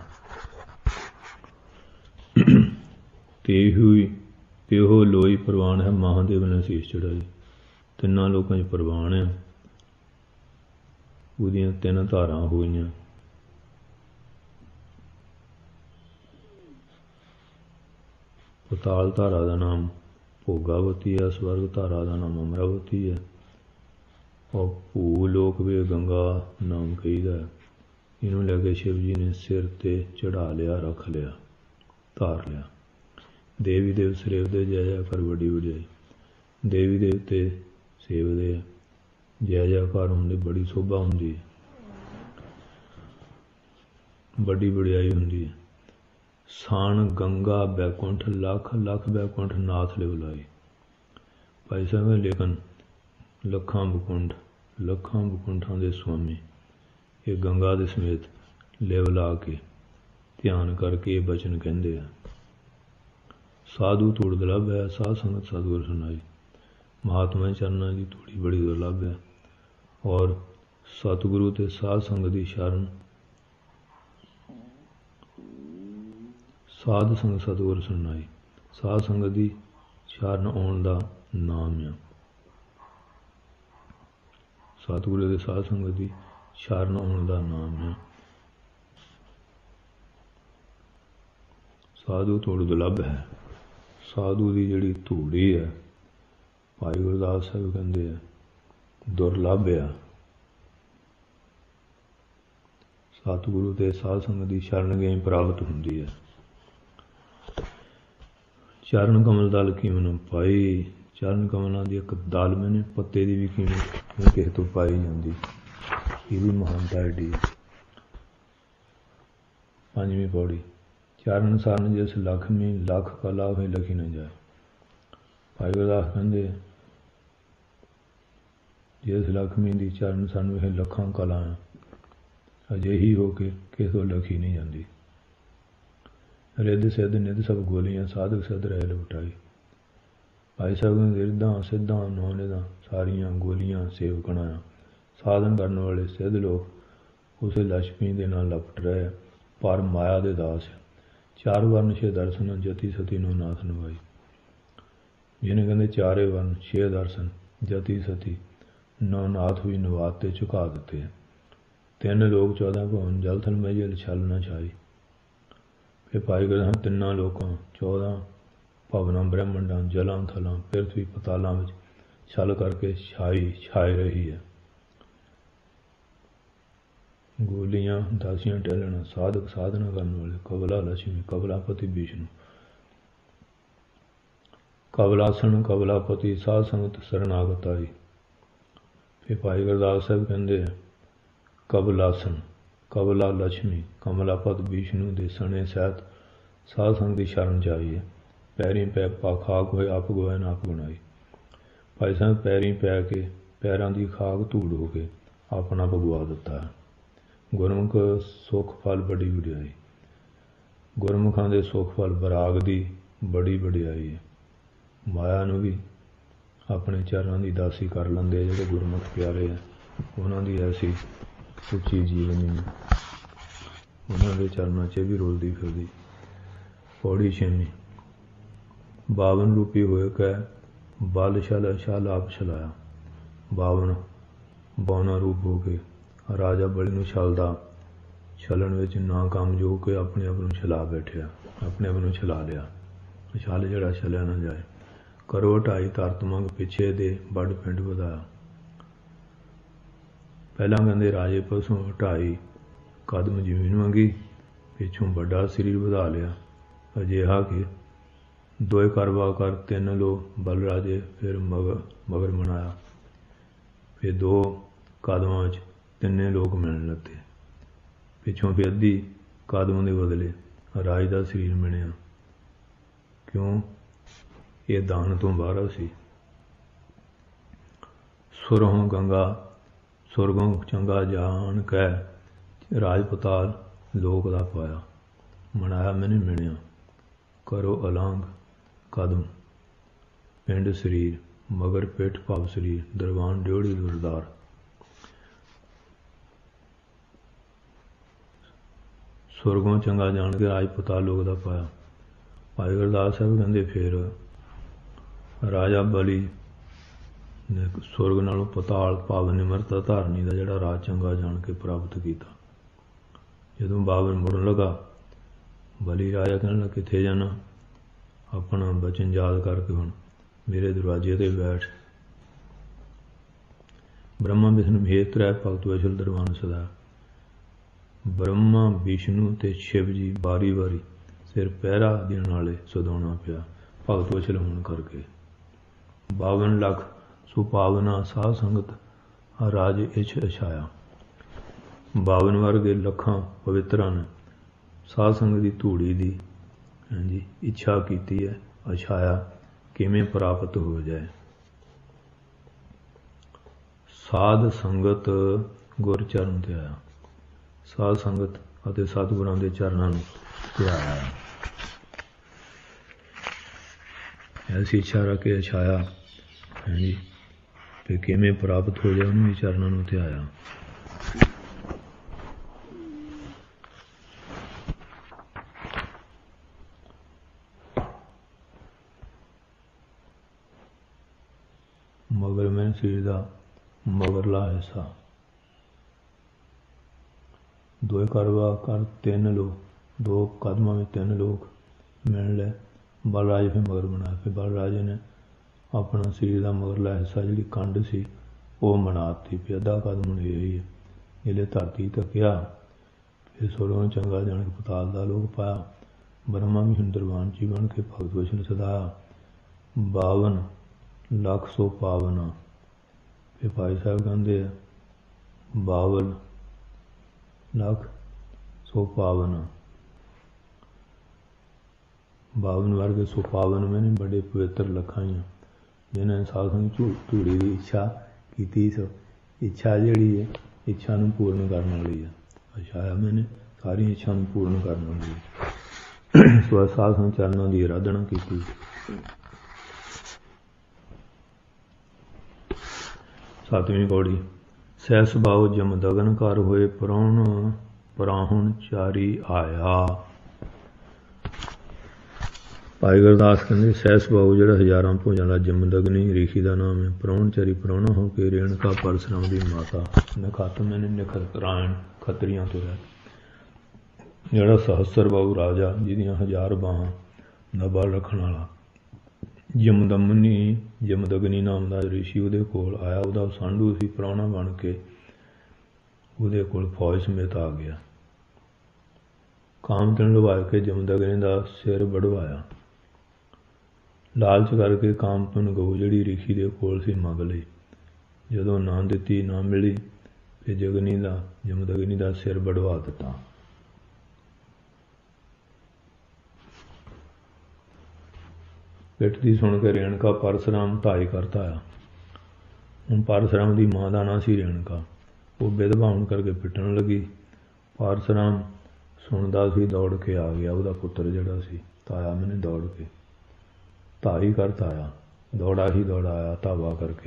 ਤੇ ਹੋਈ ਤੇ ਉਹ ਲੋਈ ਪ੍ਰਵਾਨ ਹੈ। ਮਹਾਂਦੇਵ ਨੇ ਸੀਸ ਚੜਾਈ। ਤਿੰਨਾਂ ਲੋਕਾਂ 'ਚ ਪ੍ਰਵਾਨ ਹੈ। ਉਹਦੀਆਂ ਤਿੰਨ ਧਾਰਾਂ ਹੋਈਆਂ। ਪਤਾਲ ਧਾਰਾ ਦਾ ਨਾਮ ਭੋਗਾਵਤੀ ਹੈ। ਸਵਰਗ ਧਾਰਾ ਦਾ ਨਾਮ ਅਮਰਾਵਤੀ ਹੈ। ਔਰ ਭੂ ਲੋਕ ਵੀ ਗੰਗਾ ਨਾਮ ਕਹੀਦਾ। ਇਹਨੂੰ ਲੈ ਕੇ ਸ਼ਿਵ ਜੀ ਨੇ ਸਿਰ 'ਤੇ ਚੜ੍ਹਾ ਲਿਆ, ਰੱਖ ਲਿਆ, ਧਾਰ ਲਿਆ। ਦੇਵੀ ਦੇਵ ਸੇਵਦੇ ਜੈ ਜੈਕਾਰ ਵੱਡੀ ਵਡਿਆਈ। ਦੇਵੀ ਦੇਵਤੇ ਸੇਵਦੇ ਜੈ ਜੈਕਾਰ ਹੁੰਦੇ, ਬੜੀ ਸ਼ੋਭਾ ਹੁੰਦੀ ਹੈ। ਵੱਡੀ ਵਡਿਆਈ ਹੁੰਦੀ ਹੈ। ਸਾਣ ਗੰਗਾ ਬੈਕੁੰਠ ਲੱਖ ਲੱਖ ਬੈਕੁੰਠ ਨਾਥ ਲਿਵ ਲਾਈ। ਭਾਈ ਸਾਹਿਬ ਲੇਕਿਨ ਲੱਖਾਂ ਬਕੁੰਠ ਲੱਖਾਂ ਬਕੁੰਠਾਂ ਦੇ ਸੁਆਮੀ ਇਹ ਗੰਗਾ ਦੇ ਸਮੇਤ ਲਿਵ ਲਾ ਕੇ ਧਿਆਨ ਕਰਕੇ ਇਹ ਬਚਨ ਕਹਿੰਦੇ ਆ। ਸਾਧੂ ਧੂੜ ਦੁਰਲਭ ਹੈ, ਸਾਧ ਸੰਗਤ ਸਤਿਗੁਰ ਸੁਣਾਈ। ਮਹਾਤਮਾ ਚਰਨਾਂ ਦੀ ਧੂੜੀ ਬੜੀ ਦੁਰਲਭ ਹੈ ਔਰ ਸਤਿਗੁਰੂ ਤੇ ਸਾਧ ਸੰਗਤ ਦੀ ਸ਼ਰਨ ਸਾਧ ਸੰਗਤ ਸਤਿਗੁਰ ਸੁਣਾਈ। ਸਾਧ ਸੰਗਤ ਦੀ ਸ਼ਰਨ ਆਉਣ ਦਾ ਨਾਮ ਆ। ਸਤਿਗੁਰੂ ਦੇ ਸਾਧ ਸੰਗਤ ਦੀ ਸ਼ਰਨ ਆਉਣ ਦਾ ਨਾਮ ਹੈ। ਸਾਧੂ ਧੂੜ ਦੁਰਲਭ ਹੈ। ਸਾਧੂ ਦੀ ਜਿਹੜੀ ਧੂੜੀ ਹੈ, ਭਾਈ ਗੁਰਦਾਸ ਸਾਹਿਬ ਕਹਿੰਦੇ ਆ ਦੁਰਲਭ ਆ। ਸਤਿਗੁਰੂ ਤੇ ਸਾਧ ਸੰਗਤ ਦੀ ਸ਼ਰਨ ਗਈ ਪ੍ਰਾਪਤ ਹੁੰਦੀ ਹੈ। ਚਰਨ ਕਮਲ ਦਲ ਕੀਮਨ ਪਾਈ। ਚਰਨ ਕਮਲਾਂ ਦੀ ਇੱਕ ਦਲ ਮੈਨੇ ਪੱਤੇ ਦੀ ਵੀ ਕੀਮਤ ਕਿਸੇ ਤੋਂ ਪਾਈ ਜਾਂਦੀ। ਇਹਦੀ ਮਹਾਨਤਾ ਐਡੀ। ਪੰਜਵੀਂ ਪੌੜੀ। ਚਰਨ ਸਰਨ ਜਿਸ ਲਖਮੀ ਲੱਖ ਕਲਾ ਹੋਏ ਲਖੀ ਨਾ ਜਾਏ। ਭਾਈ ਗੁਰਦਾਸ ਕਹਿੰਦੇ ਜਿਸ ਲਖਮੀ ਦੀ ਚਰਨ ਸਰਨ ਵਿੱਚ ਲੱਖਾਂ ਕਲਾ ਅਜਿਹੀ ਹੋ ਕੇ ਕਿਸੇ ਤੋਂ ਲਖੀ ਨਹੀਂ ਜਾਂਦੀ। ਰਿੱਧ ਸਿੱਧ ਨਿੱਧ ਸਭ ਗੋਲੀਆਂ ਸਾਧਕ ਸਿੱਧ ਰਹਿ ਲੁਟਾਈ। ਭਾਈ ਸਾਹਿਬ ਕਹਿੰਦੇ ਰਿੱਧਾਂ ਸਿੱਧਾਂ ਨੌ ਨਿਧਾਂ ਸਾਰੀਆਂ ਗੋਲੀਆਂ ਸੇਵਕਣਾ ਸਾਧਨ ਕਰਨ ਵਾਲੇ ਸਿੱਧ ਲੋਕ ਉਸੇ ਲక్ష్ਮੀ ਦੇ ਨਾਲ ਲਪਟ ਰਹੇ ਪਰ ਮਾਇਆ ਦੇ ਦਾਸ। ਚਾਰ ਵਰਨ ਛੇ ਦਰਸ਼ਨ ਜਤੀ ਸਤੀ ਨੂੰ ਨਾਥ ਨਵਾਈ। ਜਿਹਨੇ ਕਹਿੰਦੇ ਚਾਰੇ ਵਰਨ ਛੇ ਦਰਸ਼ਨ ਜਤੀ ਸਤੀ ਨੌ ਨਾਥ ਵੀ ਨਵਾਤ ਤੇ ਝੁਕਾ ਦਿੱਤੇ। ਤਿੰਨ ਲੋਕ ਚੌਦਾਂ ਭਵਨ ਜਲ ਥਲ ਮਹਿਲ ਛਲ ਨਾ ਛਾਈ। ਫਿਰ ਭਾਈ ਗੁਰਦਾਸ ਤਿੰਨਾਂ ਲੋਕਾਂ ਚੌਦਾਂ ਭਵਨਾਂ ਬ੍ਰਹਮੰਡਾਂ ਜਲਾਂ ਥਲਾਂ ਪਿਰਥਵੀ ਪਤਾਲਾਂ ਵਿੱਚ ਛਲ ਕਰਕੇ ਛਾਈ ਛਾਏ ਰਹੀ ਹੈ। ਗੋਲੀਆਂ ਦਾਸੀਆਂ ਟਹਿਲਣਾ ਸਾਧਕ ਸਾਧਨਾ ਕਰਨ ਵਾਲੇ ਕਬਲਾ ਲక్ష్ਮੀ ਕਬਲਾਪਤੀ ਵਿਸ਼ਨੂੰ ਕਬਲਾਸਣ ਕਬਲਾਪਤੀ ਸਾਧ ਸੰਗਤ ਸਰਨਾਗਤ ਆਈ। ਫਿਰ ਭਾਈ ਗੁਰਦਾਸ ਸਾਹਿਬ ਕਹਿੰਦੇ ਆ ਕਬਲਾਸਣ ਕਬਲਾ ਲక్ష్ਮੀ ਕਮਲਾਪਤ ਵਿਸ਼ਨੂੰ ਦੇ ਸਣੇ ਸਹਿਤ ਸਾਧ ਸੰਗਤ ਦੀ ਸ਼ਰਨ ਜਾਈ ਹੈ। ਪੈਰੀਂ ਪੈ ਪਾ ਖਾਕ ਹੋਏ ਆਪ ਗੋਇ ਨਾ ਆਪ ਗੁਣਾਈ। ਭਾਈ ਸਾਹਿਬ ਪੈਰੀਂ ਪੈ ਕੇ ਪੈਰਾਂ ਦੀ ਖਾਕ ਧੂੜ ਹੋ ਕੇ ਆਪਣਾ ਭਗਵਾ ਦਿੱਤਾ ਹੈ। ਗੁਰਮੁਖ ਸੁੱਖ ਫਲ ਬੜੀ ਵਡਿਆਈ। ਗੁਰਮੁਖਾਂ ਦੇ ਸੁੱਖ ਫਲ ਬਰਾਗ ਦੀ ਬੜੀ ਵਡਿਆਈ ਹੈ। ਮਾਇਆ ਨੂੰ ਵੀ ਆਪਣੇ ਚਰਨਾਂ ਦੀ ਦਾਸੀ ਕਰ ਲੈਂਦੇ ਜਿਹੜੇ ਗੁਰਮੁਖ ਪਿਆਰੇ ਹੈ। ਉਹਨਾਂ ਦੀ ਐਸੀ ਉੱਚੀ ਜੀਵਨੀ ਨੂੰ ਉਹਨਾਂ ਦੇ ਚਰਨਾਂ 'ਚ ਵੀ ਰੁਲਦੀ ਫਿਰਦੀ। ਪੌੜੀ ਛੇਵੀਂ। ਬਾਵਨ ਰੂਪੀ ਹੋਏ ਕਹਿ ਬਲ ਛਲ ਛਲ ਆਪ ਛਲਾਇਆ। ਬਾਵਨ ਬਾਉਨਾ ਰੂਪ ਹੋ ਕੇ ਰਾਜਾ ਬਲੀ ਨੂੰ ਛਲਦਾ ਛਲਣ ਵਿੱਚ ਨਾਕਾਮ ਜੋ ਕੇ ਆਪਣੇ ਆਪ ਨੂੰ ਛਲਾ ਬੈਠਿਆ ਆਪਣੇ ਆਪ ਨੂੰ ਛਲਾ ਲਿਆ। ਛਲ ਜਿਹੜਾ ਛਲਿਆ ਨਾ ਜਾਏ। ਕਰੋ ਢਾਈ ਧਰਤ ਮੰਗ ਪਿੱਛੇ ਦੇ ਵੱਡ ਪਿੰਡ ਵਧਾਇਆ। ਪਹਿਲਾਂ ਕਹਿੰਦੇ ਰਾਜੇ ਪਸੋਂ ਢਾਈ ਕਦਮ ਜ਼ਮੀਨ ਮੰਗੀ ਪਿੱਛੋਂ ਵੱਡਾ ਸਰੀਰ ਵਧਾ ਲਿਆ। ਅਜਿਹਾ ਕਿ ਦੋਏ ਕਰਵਾ ਕਰ ਤਿੰਨ ਲੋ ਬਲ ਰਾਜੇ ਫਿਰ ਮਗਰ ਮਗਰ ਮਨਾਇਆ। ਫਿਰ ਦੋ ਕਦਮਾਂ 'ਚ ਤਿੰਨੇ ਲੋਕ ਮਿਲਣ ਲੱਗੇ। ਪਿੱਛੋਂ ਫਿਰ ਅੱਧੀ ਕਦਮ ਦੇ ਬਦਲੇ ਰਾਜ ਦਾ ਸਰੀਰ ਮਿਲਿਆ। ਕਿਉਂ? ਇਹ ਦਾਨ ਤੋਂ ਬਾਹਰ ਸੀ। ਸੁਰੋਂ ਗੰਗਾ ਸੁਰਗੋਂ ਚੰਗਾ ਜਾਣ ਕਹਿ ਰਾਜ ਪਤਾਲ ਲੋਕ ਦਾ ਪਾਇਆ। ਮਨਾਇਆ ਮੈਨੇ ਮਿਣਿਆ ਕਰੋ ਅਲਾਂਗ ਕਦਮ ਪਿੰਡ ਸਰੀਰ ਮਗਰ ਪਿੱਠ ਭਾਵ ਸਰੀਰ ਦਰਬਾਨ ਡਿਓੜੀ ਦੁਰਦਾਰ। ਸੁਰਗੋਂ ਚੰਗਾ ਜਾਣ ਕੇ ਰਾਜ ਪਤਾਲ ਲੋਕ ਦਾ ਪਾਇਆ। ਭਾਈ ਗੁਰਦਾਸ ਸਾਹਿਬ ਕਹਿੰਦੇ ਫਿਰ ਰਾਜਾ ਬਲੀ ਨੇ ਸੁਰਗ ਨਾਲੋਂ ਪਤਾਲ ਭਾਵ ਨਿਮਰਤਾ ਧਾਰਨੀ ਦਾ ਜਿਹੜਾ ਰਾਜ ਚੰਗਾ ਜਾਣ ਕੇ ਪ੍ਰਾਪਤ ਕੀਤਾ। ਜਦੋਂ ਬਾਬਰ ਮੁੜਨ ਲੱਗਾ ਬਲੀ ਰਾਜਾ ਕਹਿਣ ਲੱਗਾ ਕਿੱਥੇ ਜਾਣਾ? ਆਪਣਾ ਬਚਨ ਯਾਦ ਕਰਕੇ ਹੁਣ ਮੇਰੇ ਦਰਵਾਜ਼ੇ 'ਤੇ ਬੈਠ। ਬ੍ਰਹਮਾ ਵਿਸ਼ਨੂੰ ਮਹੇਸ਼ ਤ੍ਰੈ ਭਗਤ ਵੈਸ਼ਲ ਦਰਬਾਨ ਸਦਾ। ਬ੍ਰਹਮਾ ਵਿਸ਼ਨੂੰ ਤੇ ਸ਼ਿਵ ਜੀ ਵਾਰੀ ਵਾਰੀ ਸਿਰ ਪਹਿਰਾ ਦੇਣ ਵਾਲੇ ਸਦਾਉਣਾ ਪਿਆ ਭਗਤ ਵੈਸ਼ਲ ਹੋਣ ਕਰਕੇ। ਬਾਵਨ ਲੱਖ ਸੁਪਾਵਨਾ ਸਾਧ ਸੰਗਤ ਰਾਜ ਇਛ ਅਛਾਇਆ। ਬਾਵਨ ਵਰਗੇ ਲੱਖਾਂ ਪਵਿੱਤਰਾਂ ਨੇ ਸਾਧ ਸੰਗਤ ਦੀ ਧੂੜੀ ਦੀ ਹਾਂਜੀ ਇੱਛਾ ਕੀਤੀ ਹੈ ਅਛਾਇਆ ਕਿਵੇਂ ਪ੍ਰਾਪਤ ਹੋ ਜਾਏ। ਸਾਧ ਸੰਗਤ ਗੁਰ ਚਰਨ ਧਿਆਇਆ, ਸਾਧ ਸੰਗਤ ਅਤੇ ਸਤਿਗੁਰਾਂ ਦੇ ਚਰਨਾਂ ਨੂੰ ਧਿਆਇਆ। ਐਸੀ ਇੱਛਾ ਰੱਖ ਕੇ ਅਛਾਇਆ ਹਾਂਜੀ ਤੇ ਕਿਵੇਂ ਪ੍ਰਾਪਤ ਹੋ ਜਾਏ, ਉਹਨੂੰ ਵੀ ਚਰਨਾਂ ਨੂੰ ਧਿਆਇਆ। ਮਗਰ ਮੈਂ ਸਰੀਰ ਦਾ ਮਗਰਲਾ ਹਿੱਸਾ ਦੋਏ ਕਰਵਾ ਕਰ ਤਿੰਨ ਲੋਕ, ਦੋ ਕਦਮਾਂ ਵਿੱਚ ਤਿੰਨ ਲੋਕ ਮਿਲ ਲੈ। ਬਲਰਾਜ ਫਿਰ ਮਗਰ ਬਣਾ ਕੇ ਬਲਰਾਜੇ ਨੇ ਆਪਣਾ ਸਰੀਰ ਦਾ ਮਗਰਲਾ ਹਿੱਸਾ ਜਿਹੜੀ ਕੰਡ ਸੀ ਉਹ ਮਨਾਤੀ ਵੀ ਅੱਧਾ ਕਦਮ ਹੁਣ ਇਹ ਹੈ। ਜਿਹੜੇ ਧਰਤੀ ਤੱਕਿਆ ਫਿਰ ਸੋਲੋਂ ਚੰਗਾ ਜਾਣ ਕੇ ਪਤਾਲ ਦਾ ਲੋਕ ਪਾਇਆ। ਬ੍ਰਹਮਾ ਵੀ ਹੁਣ ਦਰਬਾਨ ਜੀ ਬਣ ਕੇ ਭਗਤ ਵਚਨ ਸਦਾਇਆ। ਬਾਵਨ ਲੱਖ ਸੌ ਪਾਵਨ ਫਿਰ ਭਾਈ ਸਾਹਿਬ ਕਹਿੰਦੇ ਆ ਬਾਵਨ ਲੱਖ ਸੌ ਪਾਵਨ, ਬਾਵਨ ਵਰਗੇ ਸੌ ਪਾਵਨ ਮੈਨੇ ਬੜੇ ਪਵਿੱਤਰ ਲੱਖਾਂ ਹੀ ਜਿਨ੍ਹਾਂ ਨੇ ਸਾਧ ਸੰਗਤ ਧੂੜੀ ਦੀ ਇੱਛਾ ਕੀਤੀ। ਸੋ ਇੱਛਾ ਜਿਹੜੀ ਹੈ ਇੱਛਾ ਨੂੰ ਪੂਰਨ ਕਰਨ ਵਾਲੀ ਹੈ। ਅਛਾਇਆ ਮੈਨੇ ਸਾਰੀ ਇੱਛਾ ਨੂੰ ਪੂਰਨ ਕਰਨ ਵਾਲੀ ਹੈ। ਸੋ ਸਾਧ ਸੰਗਤ ਚਰਨਾਂ ਦੀ ਆਰਾਧਨਾ ਕੀਤੀ। ਸਤਵੀਂ ਪੌੜੀ। ਸਹਿ ਸੁਭਾਉ ਜਮ ਦਗਨ ਕਰ ਹੋਏ ਪ੍ਰਾਹੁਣ ਪ੍ਰਾਹੁਣ ਚਾਰੀ ਆਇਆ। ਭਾਈ ਗੁਰਦਾਸ ਕਹਿੰਦੇ ਸਹਿ ਸੁਭਾਉ ਜਿਹੜਾ ਹਜ਼ਾਰਾਂ ਭੁਜਾਂ ਦਾ ਜਮਦਗਨੀ ਰਿਸ਼ੀ ਦਾ ਨਾਮ ਹੈ। ਪ੍ਰਾਹੁਣਚਾਰੀ ਪ੍ਰਾਹੁਣਾ ਹੋ ਕੇ ਰੇਣਕਾ ਪਰਸਰਾਮ ਦੀ ਮਾਤਾ ਨਖਤ ਮੈਨੇ ਨਿਖਤ ਰਾਇਣ ਖੱਤਰੀਆਂ ਤੋਂ ਹੈ। ਜਿਹੜਾ ਸਹਸਰ ਬਾਹੂ ਰਾਜਾ ਜਿਹਦੀਆਂ ਹਜ਼ਾਰ ਬਾਹਾਂ ਦਾ ਬਲ ਰੱਖਣ ਵਾਲਾ ਜਮਦਮਨੀ ਜਮਦਗਨੀ ਨਾਮ ਦਾ ਰਿਸ਼ੀ ਉਹਦੇ ਕੋਲ ਆਇਆ। ਉਹਦਾ ਸਾਂਢੂ ਸੀ, ਪ੍ਰਾਹੁਣਾ ਬਣ ਕੇ ਉਹਦੇ ਕੋਲ ਫੌਜ ਸਮੇਤ ਆ ਗਿਆ। ਕਾਮਤਨ ਲੁਭਾ ਕੇ ਜਮਦਗਨੀ ਦਾ ਸਿਰ ਵਢਵਾਇਆ। ਲਾਲਚ ਕਰਕੇ ਕਾਮਤਨ ਗਊ ਜਿਹੜੀ ਰਿਸ਼ੀ ਦੇ ਕੋਲ ਸੀ ਮੰਗ ਲਈ। ਜਦੋਂ ਨਾ ਦਿੱਤੀ ਨਾ ਮਿਲੀ ਫਿਰ ਜਗਨੀ ਦਾ ਜਮਦਗਨੀ ਦਾ ਸਿਰ ਵਢਵਾ ਦਿੱਤਾ। ਪਿੱਠ ਦੀ ਸੁਣ ਕੇ ਰੇਣਕਾ ਪਰਸਰਾਮ ਢਾਈ ਕਰਤਾ ਆ। ਹੁਣ ਪਰਸਰਾਮ ਦੀ ਮਾਂ ਦਾ ਨਾਂ ਸੀ ਰੇਣਕਾ। ਉਹ ਵਿਧਵਾ ਹੋਣ ਕਰਕੇ ਪਿੱਟਣ ਲੱਗੀ। ਪਰਸਰਾਮ ਸੁਣਦਾ ਸੀ, ਦੌੜ ਕੇ ਆ ਗਿਆ। ਉਹਦਾ ਪੁੱਤਰ ਜਿਹੜਾ ਸੀ ਤਾਇਆ ਮੈਨੇ ਦੌੜ ਕੇ ਧਾਈ ਕਰਤਾ ਆਇਆ। ਦੌੜਾ ਹੀ ਦੌੜਾ ਆਇਆ ਧਾਵਾ ਕਰਕੇ।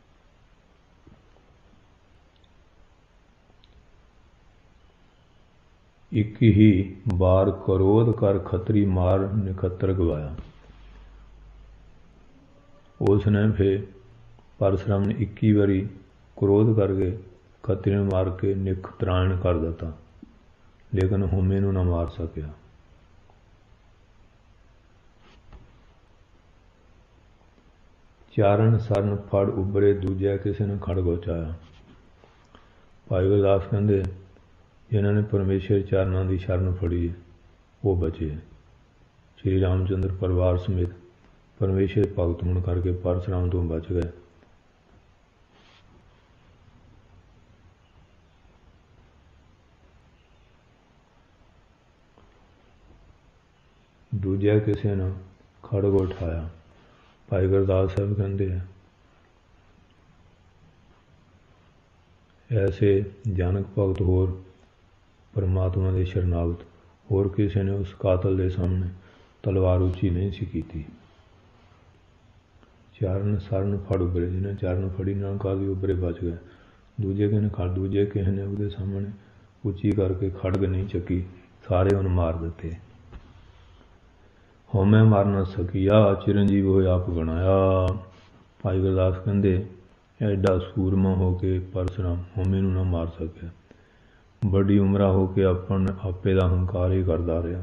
ਇੱਕ ਹੀ ਵਾਰ ਕਰੋਧ ਕਰ ਖੱਤਰੀ ਮਾਰ ਨਿਖੱਤਰ ਗਵਾਇਆ। ਉਸ ਨੇ ਫਿਰ ਪਰਸਰਾਮ ਨੇ ਇੱਕੀ ਵਾਰੀ ਕ੍ਰੋਧ ਕਰਕੇ ਖੱਤਰੀ ਨੂੰ ਮਾਰ ਕੇ ਨਿਖਤਰਾਇਣ ਕਰ ਦਿੱਤਾ, ਲੇਕਿਨ ਹੋਮੇ ਨੂੰ ਨਾ ਮਾਰ ਸਕਿਆ। ਚਾਰਨ ਸਰਨ ਫੜ ਉੱਭਰੇ ਦੂਜਾ ਕਿਸੇ ਨੇ ਖੜਗ ਉਚਾਇਆ। ਭਾਈ ਗੁਰਦਾਸ ਕਹਿੰਦੇ ਜਿਨ੍ਹਾਂ ਨੇ ਪਰਮੇਸ਼ਰ ਚਰਨਾਂ ਦੀ ਸ਼ਰਨ ਫੜੀ ਉਹ ਬਚੇ। ਸ਼੍ਰੀ ਰਾਮ ਚੰਦਰ ਪਰਿਵਾਰ ਸਮੇਤ ਪਰਮੇਸ਼ਰ ਭਗਤ ਹੋਣ ਕਰਕੇ ਪਰਸਰਾਮ ਤੋਂ ਬਚ ਗਏ। ਦੂਜਾ ਕਿਸੇ ਨੇ ਖੜਗ ਉਠਾਇਆ। ਭਾਈ ਗੁਰਦਾਸ ਸਾਹਿਬ ਕਹਿੰਦੇ ਆ ਐਸੇ ਜਨਕ ਭਗਤ ਹੋਰ ਪਰਮਾਤਮਾ ਦੇ ਸ਼ਰਨਾਗਤ ਹੋਰ ਕਿਸੇ ਨੇ ਉਸ ਕਾਤਲ ਦੇ ਸਾਹਮਣੇ ਤਲਵਾਰ ਉੱਚੀ ਨਹੀਂ ਸੀ ਕੀਤੀ। ਚਾਰਨ ਸਰਨ ਫੜ ਉੱਭਰੇ, ਜਿਹਨੇ ਚਾਰਨ ਫੜੀ ਨਾ ਕਾਦੀ ਉੱਭਰੇ ਬਚ ਗਏ। ਦੂਜੇ ਕਿਸੇ ਨੇ ਖੜ ਦੂਜੇ ਕਿਸੇ ਨੇ ਉਹਦੇ ਸਾਹਮਣੇ ਉੱਚੀ ਕਰਕੇ ਖੜਗ ਨਹੀਂ ਚੱਕੀ, ਸਾਰੇ ਉਹਨੂੰ ਮਾਰ ਦਿੱਤੇ। ਹਉਮੈ ਮਰ ਨਾ ਸਕੀਆ ਚਿਰੰਜੀਵ ਹੋਏ ਆਪ ਗਣਾਇਆ। ਭਾਈ ਗੁਰਦਾਸ ਕਹਿੰਦੇ ਐਡਾ ਸੂਰਮਾ ਹੋ ਕੇ ਪਰਸਰਾਮ ਹਉਮੈ ਨੂੰ ਨਾ ਮਾਰ ਸਕਿਆ। ਵੱਡੀ ਉਮਰਾ ਹੋ ਕੇ ਆਪਣ ਆਪੇ ਦਾ ਹੰਕਾਰ ਹੀ ਕਰਦਾ ਰਿਹਾ।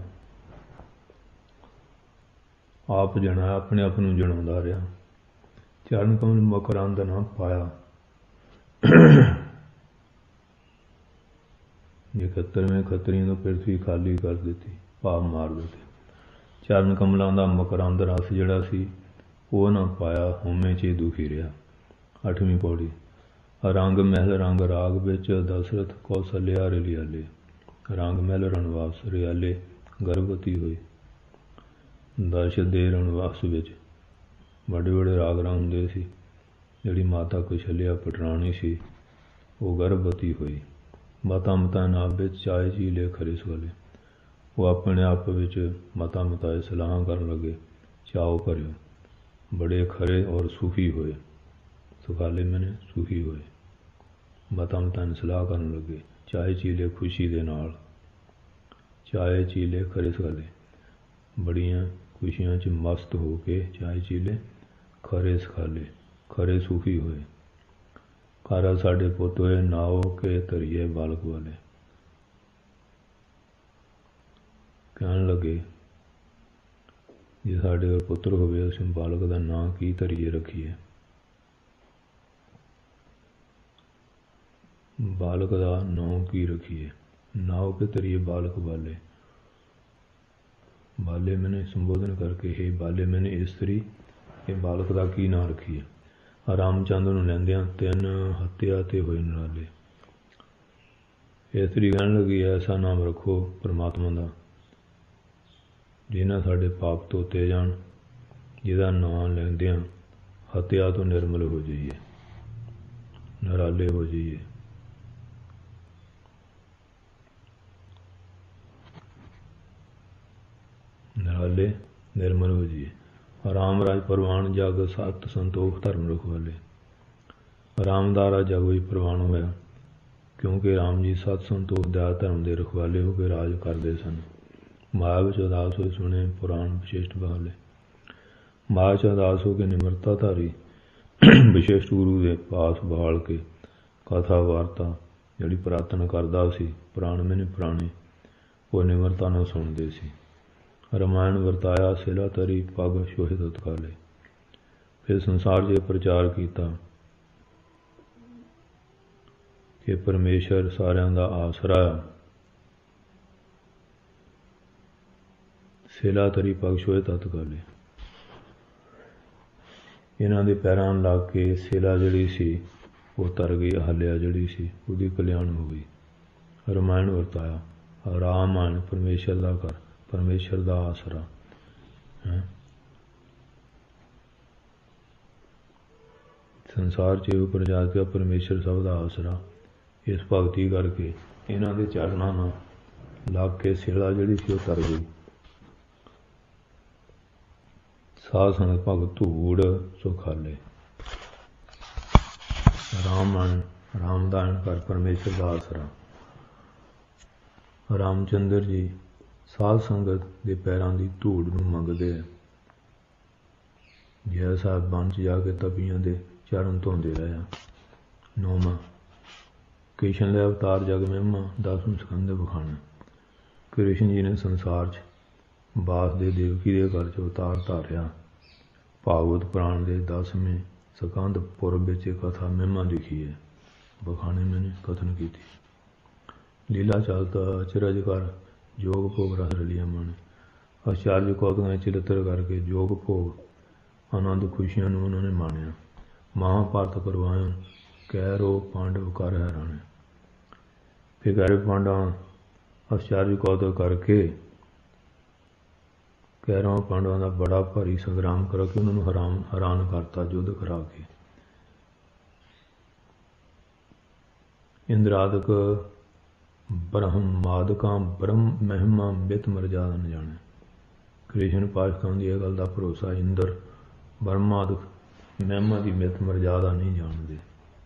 ਆਪ ਜਣਾ ਆਪਣੇ ਆਪ ਨੂੰ ਜਣਾਉਂਦਾ ਰਿਹਾ। ਚਰਨ ਕਮਲ ਮਕਰੰਦ ਨਾ ਪਾਇਆ। ਇਕਹੱਤਰਵੇਂ ਖੱਤਰੀਆਂ ਤੋਂ ਪ੍ਰਿਥਵੀ ਖਾਲੀ ਕਰ ਦਿੱਤੀ, ਭਾਵ ਮਾਰ ਦਿੱਤੇ। ਚਰਨ ਕਮਲਾਂ ਦਾ ਮਕਰੰਦ ਰਸ ਜਿਹੜਾ ਸੀ ਉਹ ਨਾ ਪਾਇਆ, ਹਉਮੈ 'ਚ ਦੁਖੀ ਰਿਹਾ। ਅੱਠਵੀਂ ਪੌੜੀ। ਰੰਗ ਮਹਿਲ ਰੰਗ ਰਾਗ ਵਿੱਚ ਦਸ਼ਰਥ ਕੌਸਲਿਆ ਰਲਿਆਲੇ। ਰੰਗ ਮਹਿਲ ਰਣਵਾਸ ਰਿਆਲੇ ਗਰਭਵਤੀ ਹੋਈ। ਦਸ਼ ਦੇ ਰਣਵਾਸ ਵਿੱਚ ਵੱਡੇ ਵੱਡੇ ਰਾਗਰਾ ਹੁੰਦੇ ਸੀ। ਜਿਹੜੀ ਮਾਤਾ ਕੁਸ਼ਲਿਆ ਪਟਰਾਣੀ ਸੀ ਉਹ ਗਰਭਵਤੀ ਹੋਈ। ਮਾਤਾ ਮਤਾ ਨਾਮ ਵਿੱਚ ਚਾਏ ਚੀਲੇ ਖਰੇ ਸਵਾਲੇ। ਉਹ ਆਪਣੇ ਆਪ ਵਿੱਚ ਮਤਾ ਮਤਾਏ ਸਲਾਹਾਂ ਕਰਨ ਲੱਗੇ। ਚਾਓ ਭਰਿਓ ਬੜੇ ਖਰੇ ਔਰ ਸੁਖੀ ਹੋਏ। ਸੁਖਾਲੇ ਮੈਨੇ ਸੁਖੀ ਹੋਏ। ਮਤਾ ਮਤਾ ਨੇ ਸਲਾਹ ਕਰਨ ਲੱਗੇ। ਚਾਏ ਚੀਲੇ ਖੁਸ਼ੀ ਦੇ ਨਾਲ। ਚਾਏ ਚੀਲੇ ਖਰੇ ਸਵਾਲੇ ਬੜੀਆਂ ਖੁਸ਼ੀਆਂ 'ਚ ਮਸਤ ਹੋ ਕੇ ਚਾਏ ਚੀਲੇ ਖਰੇ ਸਖਾਲੇ ਖਰੇ ਸੁਖੀ ਹੋਏ। ਕਾਰਾ ਸਾਡੇ ਪੁੱਤ ਹੋਏ ਨਾਓ ਕੇ ਧਰੀਏ ਬਾਲਕ ਵਾਲੇ। ਕਹਿਣ ਲੱਗੇ ਜੇ ਸਾਡੇ ਕੋਲ ਪੁੱਤਰ ਹੋਵੇ ਅਸੀਂ ਬਾਲਕ ਦਾ ਨਾਂ ਕੀ ਧਰੀਏ ਰੱਖੀਏ। ਬਾਲਕ ਦਾ ਨਾਂ ਕੀ ਰੱਖੀਏ। ਨਾਓ ਕੇ ਧਰੀਏ ਬਾਲਕ ਵਾਲੇ। ਬਾਲੇ ਮੈਨੇ ਸੰਬੋਧਨ ਕਰਕੇ ਹੇ ਬਾਲੇ ਮੈਨੇ ਇਸਤਰੀ ਇਹ ਬਾਲਕ ਦਾ ਕੀ ਨਾਂ ਰੱਖੀਏ। ਰਾਮਚੰਦਰ ਨੂੰ ਲੈਂਦਿਆਂ ਤਿੰਨ ਹੱਤਿਆ ਤੇ ਹੋਏ ਨਰਾਲੇ। ਇਸਤਰੀ ਕਹਿਣ ਲੱਗੀ ਐਸਾ ਨਾਮ ਰੱਖੋ ਪਰਮਾਤਮਾ ਦਾ ਜਿਹਨਾਂ ਸਾਡੇ ਪਾਪ ਧੋਤੇ ਜਾਣ, ਜਿਹਦਾ ਨਾਂ ਲੈਂਦਿਆਂ ਹੱਤਿਆ ਤੋਂ ਨਿਰਮਲ ਹੋ ਜਾਈਏ, ਨਰਾਲੇ ਹੋ ਜਾਈਏ। ਨਰਾਲੇ ਨਿਰਮਲ ਹੋ ਜਾਈਏ। ਰਾਮ ਰਾਜ ਪ੍ਰਵਾਨ ਜਗ ਸਤ ਸੰਤੋਖ ਧਰਮ ਰਖਵਾਲੇ। ਰਾਮ ਦਾ ਰਾਜ ਜਗ ਵਿੱਚ ਪ੍ਰਵਾਨ ਹੋਇਆ ਕਿਉਂਕਿ ਰਾਮ ਜੀ ਸਤ ਸੰਤੋਖ ਦਇਆ ਧਰਮ ਦੇ ਰਖਵਾਲੇ ਹੋ ਕੇ ਰਾਜ ਕਰਦੇ ਸਨ। ਮਾਇਆ ਵਿੱਚ ਉਦਾਸ ਹੋਏ ਸੁਣੇ ਪੁਰਾਣ ਵਿਸ਼ਿਸ਼ਟ ਬਹਾਲੇ। ਮਾਇਆ 'ਚ ਉਦਾਸ ਹੋ ਕੇ ਨਿਮਰਤਾ ਧਾਰੀ ਵਿਸ਼ਿਸ਼ਟ ਗੁਰੂ ਦੇ ਪਾਸ ਬਹਾਲ ਕੇ ਕਥਾ ਵਾਰਤਾ ਜਿਹੜੀ ਪ੍ਰਾਰਥਨਾ ਕਰਦਾ ਸੀ ਪੁਰਾਣ ਮੈਨੇ ਪੁਰਾਣੇ ਉਹ ਨਿਮਰਤਾ ਨਾਲ ਸੁਣਦੇ ਸੀ। ਰਮਾਇਣ ਵਰਤਾਇਆ ਸਿਲਾ ਤਰੀ ਪੱਗ ਸ਼ੋਹਿਤ ਉਤਕਾਲੇ। ਫਿਰ ਸੰਸਾਰ 'ਚ ਪ੍ਰਚਾਰ ਕੀਤਾ ਕਿ ਪਰਮੇਸ਼ਰ ਸਾਰਿਆਂ ਦਾ ਆਸਰਾ। ਸਿਲਾ ਤਰੀ ਪੱਗ ਸ਼ੋਹਿਤ ਉਤਕਾਲੇ ਇਹਨਾਂ ਦੇ ਪੈਰਾਂ ਨੂੰ ਲੱਗ ਕੇ ਸਿਲਾ ਜਿਹੜੀ ਸੀ ਉਹ ਤਰ ਗਈ। ਹਲਿਆ ਜਿਹੜੀ ਸੀ ਉਹਦੀ ਕਲਿਆਣ ਹੋ ਗਈ। ਰਮਾਇਣ ਵਰਤਾਇਆ ਰਾਮਾਇਣ ਪਰਮੇਸ਼ਰ ਦਾ ਘਰ ਪਰਮੇਸ਼ਰ ਦਾ ਆਸਰਾ ਹੈ। ਸੰਸਾਰ 'ਚ ਇਹੋ ਪ੍ਰਚਾਰ ਕੀਤਾ ਪਰਮੇਸ਼ਰ ਸਭ ਦਾ ਆਸਰਾ। ਇਸ ਭਗਤੀ ਕਰਕੇ ਇਹਨਾਂ ਦੇ ਚਰਨਾਂ ਨਾਲ ਲੱਗ ਕੇ ਸਿਲਾ ਜਿਹੜੀ ਸੀ ਉਹ ਤਰ ਗਈ। ਸਾਧ ਸੰਗਤ ਭਗਤ ਧੂੜ ਸੁਖਾਲੇ। ਰਾਮਾਇਣ ਰਾਮਦਾਨ ਕਰ ਪਰਮੇਸ਼ਰ ਦਾ ਆਸਰਾ। ਰਾਮਚੰਦਰ ਜੀ ਸਾਧ ਸੰਗਤ ਦੇ ਪੈਰਾਂ ਦੀ ਧੂੜ ਨੂੰ ਮੰਗਦੇ ਹੈ। ਜੈ ਸਾਹਿਬ ਬਣ 'ਚ ਜਾ ਕੇ ਤਪੀਆਂ ਦੇ ਚਰਨ ਧੋਂਦੇ ਰਹੇ। ਨੌਵਾਂ ਕ੍ਰਿਸ਼ਨ ਦੇ ਅਵਤਾਰ ਜਗ ਮਹਿਮਾ ਦਸਵੇਂ ਸਕੰਦ ਵਿਖਾਣਾ। ਕ੍ਰਿਸ਼ਨ ਜੀ ਨੇ ਸੰਸਾਰ 'ਚ ਬਾਸ ਦੇ ਦੇਵਕੀ ਦੇ ਘਰ 'ਚ ਅਵਤਾਰ ਧਾਰਿਆ। ਭਾਗਵਤ ਪੁਰਾਣ ਦੇ ਦਸਵੇਂ ਸਕੰਦ ਪੁਰਬ ਵਿੱਚ ਕਥਾ ਮਹਿਮਾ ਲਿਖੀ ਹੈ। ਵਿਖਾਣੇ ਮੈਨੇ ਕਥਨ ਕੀਤੀ। ਲੀਲਾ ਚਲਤਾ ਅਚਰਜ ਕਰ ਜੋਗ ਭੋਗ ਰਸ ਰਲੀਆਂ ਮਨ। ਆਚਾਰਜ ਕੌਤਕਾਂ ਚਿਲਤਰ ਕਰਕੇ ਜੋਗ ਭੋਗ ਆਨੰਦ ਖੁਸ਼ੀਆਂ ਨੂੰ ਉਹਨਾਂ ਨੇ ਮਾਣਿਆ। ਮਹਾਭਾਰਤ ਕਰਵਾਇਆ ਕਹਿ ਰੋ ਪਾਂਡਵ ਕਰ ਹੈਰਾਣੇ। ਫਿਰ ਕਹਿ ਪਾਂਡਵਾਂ ਆਚਾਰਜ ਕੌਤਕ ਕਰਕੇ ਕੈਰਵਾਂ ਪਾਂਡਵਾਂ ਦਾ ਬੜਾ ਭਾਰੀ ਸੰਗਰਾਮ ਕਰਕੇ ਉਹਨਾਂ ਨੂੰ ਹੈਰਾਨ ਹੈਰਾਨ ਕਰਤਾ ਯੁੱਧ ਕਰਾ ਕੇ। ਇੰਦਰਾਦਿਕ ਬ੍ਰਹਮਾਦਿਕਾਂ ਬ੍ਰਹਮ ਮਹਿਮਾ ਮਿਤ ਮਰਜਾਦਾ ਨ ਜਾਣੇ। ਕ੍ਰਿਸ਼ਨ ਪਾਸ਼ਕਾਂ ਦੀ ਇਹ ਗੱਲ ਦਾ ਭਰੋਸਾ ਇੰਦਰ ਬ੍ਰਹਮਾਦਿਕ ਮਹਿਮਾ ਦੀ ਮਿਤ ਮਰਜਾਦਾ ਨਹੀਂ ਜਾਣਦੇ।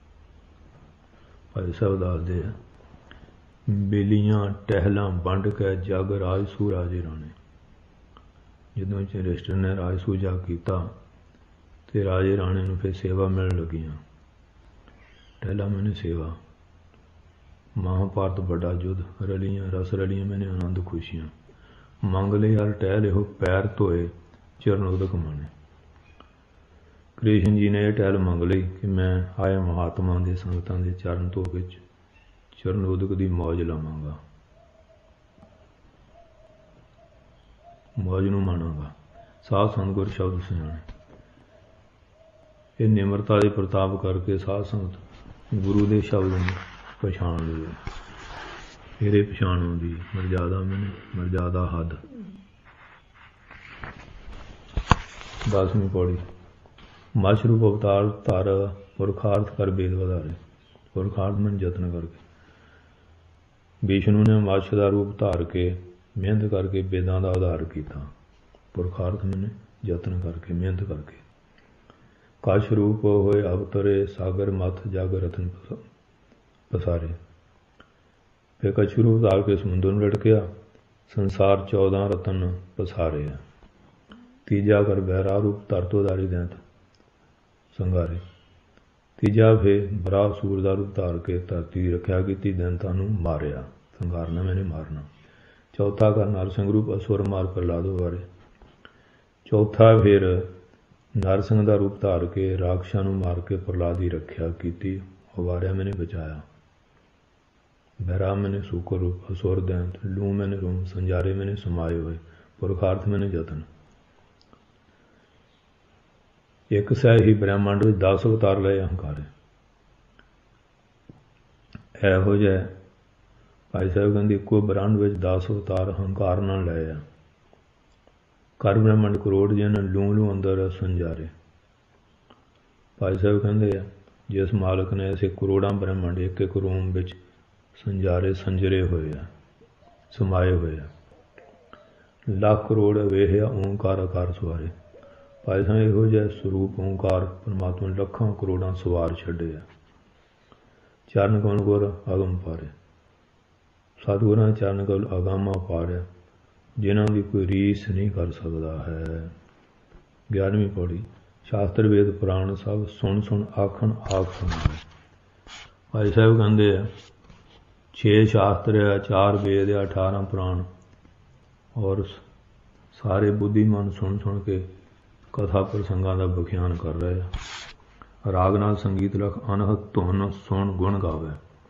ਭਾਈ ਸਾਹਿਬ ਦੱਸਦੇ ਆ ਬੇਲੀਆਂ ਟਹਿਲਾਂ ਵੰਡ ਕੇ ਜਗ ਰਾਜਸੂ ਰਾਜੇ ਰਾਣੇ। ਜਦੋਂ ਚਰਿਸ਼ਟਰ ਨੇ ਰਾਜਸੂ ਜਾ ਕੀਤਾ ਤੇ ਰਾਜੇ ਰਾਣੇ ਨੂੰ ਫਿਰ ਸੇਵਾ ਮਿਲਣ ਲੱਗੀਆਂ। ਟਹਿਲਾ ਮੈਨੇ ਸੇਵਾ। ਮਹਾਭਾਰਤ ਵੱਡਾ ਯੁੱਧ ਰਲੀਆਂ ਰਸ ਰਲੀਆਂ ਮੈਨੇ ਆਨੰਦ ਖੁਸ਼ੀਆਂ। ਮੰਗ ਲਈ ਹਰ ਟਹਿਲ ਇਹੋ ਪੈਰ ਧੋਏ ਚਰਨ ਉਦਕ ਮਾਣੇ। ਕ੍ਰਿਸ਼ਨ ਜੀ ਨੇ ਇਹ ਟਹਿਲ ਮੰਗ ਲਈ ਕਿ ਮੈਂ ਆਏ ਮਹਾਤਮਾ ਦੇ ਸੰਗਤਾਂ ਦੇ ਚਰਨ ਧੋ ਕੇ ਚਰਨ ਉਦਕ ਦੀ ਮੌਜ ਲਵਾਂਗਾ, ਮੌਜ ਨੂੰ ਮਾਣਾਂਗਾ। ਸਾਧ ਸੰਗਤ ਗੁਰ ਸ਼ਬਦ ਸੁਣਾਣੇ। ਇਹ ਨਿਮਰਤਾ ਦੇ ਪ੍ਰਤਾਪ ਕਰਕੇ ਸਾਧ ਸੰਗਤ ਗੁਰੂ ਦੇ ਸ਼ਬਦ ਨੂੰ ਪਛਾਣ ਲਵੇ। फेरे पछाण आउंदी मर्यादा मैंने मर्यादा हद। दसवीं पौड़ी। मछ रूप अवतार धर पुरखार्थ कर बेद वधारे। पुरखार्थ में यत्न करके विष्णु ने मछ का रूप धार के मेहनत करके बेदां का आधार किया। पुरखार्थ मैंने यत्न करके मेहनत करके कश रूप होए अवतरे सागर मथ जग रतन पसारे। फिर कछु रूप धार के समुद्र में लड़किया संसार चौदह रतन पसारे। तीजा कर बहरा रूप धरतोधारी दैंत संगारे। तीजा फिर बरा सूर का रूप धार के धरती की रखिया की दैंतां नूं मारिया। संगारना मैंने मारना। चौथा कर नरसिंह रूप असुर मार प्रहलादो वारे। चौथा फिर नरसिंह का रूप धार के राक्षसां नूं मार के प्रहलाद की रखिया की। वारिया मैंने बचाया। बहरा मैंने सूकर रूप असुर दैंत लू मैंने रूम संजारे मैंने समाये हुए। पुरखार्थ मैंने यतन। एक सै ही ब्रह्मांड में दस अवतार लए अहंकारे। ਇਹੋ ਜਿਹਾ ਭਾਈ ਸਾਹਿਬ ਕਹਿੰਦੇ ਇੱਕੋ ਬ੍ਰਹਮੰਡ ਵਿੱਚ ਦਸ ਅਵਤਾਰ ਹੰਕਾਰ ਨਾਲ ਲਏ ਆ। ਕਰ ਬ੍ਰਹਮੰਡ ਕਰੋੜ ਜਨ ਲੂ ਲੂ ਅੰਦਰ ਸੰਜਾਰੇ। ਭਾਈ ਸਾਹਿਬ ਕਹਿੰਦੇ ਆ ਜਿਸ ਮਾਲਕ ਨੇ ਐਸੇ ਕਰੋੜਾਂ ਬ੍ਰਹਮੰਡ ਇੱਕ ਇੱਕ ਰੂਮ ਵਿੱਚ ਸੰਜਾਰੇ ਸੰਜਰੇ ਹੋਏ ਆ ਸਮਾਏ ਹੋਏ ਆ। ਲੱਖ ਕਰੋੜ ਵੇਹਿਆ ਓਂਕਾਰ ਆਕਾਰ ਸਵਾਰੇ। ਭਾਈ ਸਾਹਿਬ ਇਹੋ ਜਿਹਾ ਸਰੂਪ ਓਂਕਾਰ ਪਰਮਾਤਮਾ ਨੇ ਲੱਖਾਂ ਕਰੋੜਾਂ ਸਵਾਰ ਛੱਡੇ ਆ। ਚਰਨ ਕਮਲ ਗੁਰ ਆਗਮ ਪਾਰੇ। ਸਤਿਗੁਰਾਂ ਦੇ ਚਰਨ ਕਮਲ ਆਗਾਮਾ ਪਾਰਿਆ ਜਿਨ੍ਹਾਂ ਦੀ ਕੋਈ ਰੀਸ ਨਹੀਂ ਕਰ ਸਕਦਾ ਹੈ। ਗਿਆਰਵੀਂ ਪੌੜੀ। ਸ਼ਾਸਤਰ ਵੇਦ ਪੁਰਾਣ ਸਭ ਸੁਣ ਸੁਣ ਆਖਣ ਆਖ ਸੁਣਾਵੇ। ਭਾਈ ਸਾਹਿਬ ਕਹਿੰਦੇ ਆ ਛੇ ਸ਼ਾਸਤਰ ਆ ਚਾਰ ਵੇਦ ਆ ਅਠਾਰਾਂ ਪੁਰਾਣ ਔਰ ਸਾਰੇ ਬੁੱਧੀਮਾਨ ਸੁਣ ਸੁਣ ਕੇ ਕਥਾ ਪ੍ਰਸੰਗਾਂ ਦਾ ਵਿਖਿਆਨ ਕਰ ਰਹੇ ਆ। ਰਾਗ ਨਾਲ ਸੰਗੀਤ ਲਖ ਅਨਹਦ ਧੁਨ ਸੁਣ ਗੁਣ ਗਾਵੇ।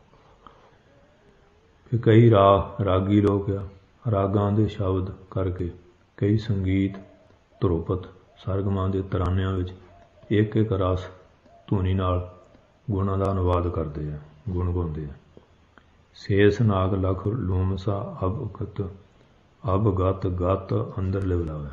ਫਿਰ ਕਈ ਰਾਗ ਰਾਗੀ ਲੋਕ ਆ ਰਾਗਾਂ ਦੇ ਸ਼ਬਦ ਕਰਕੇ ਕਈ ਸੰਗੀਤ ਧਰੋਪਤ ਸਰਗਮਾਂ ਦੇ ਤਰਾਨਿਆਂ ਵਿੱਚ ਇੱਕ ਇੱਕ ਰਸ ਧੁਨੀ ਨਾਲ ਗੁਣਾਂ ਦਾ ਅਨੁਵਾਦ ਕਰਦੇ ਆ ਗੁਣ ਗਾਉਂਦੇ ਆ। ਸੇਸ ਨਾਗ ਲਖ ਲੂਮਸਾ ਅਬਗਤ ਅਬਗਤ ਗਤ ਅੰਦਰ ਲਿਵਲਾਵੇ।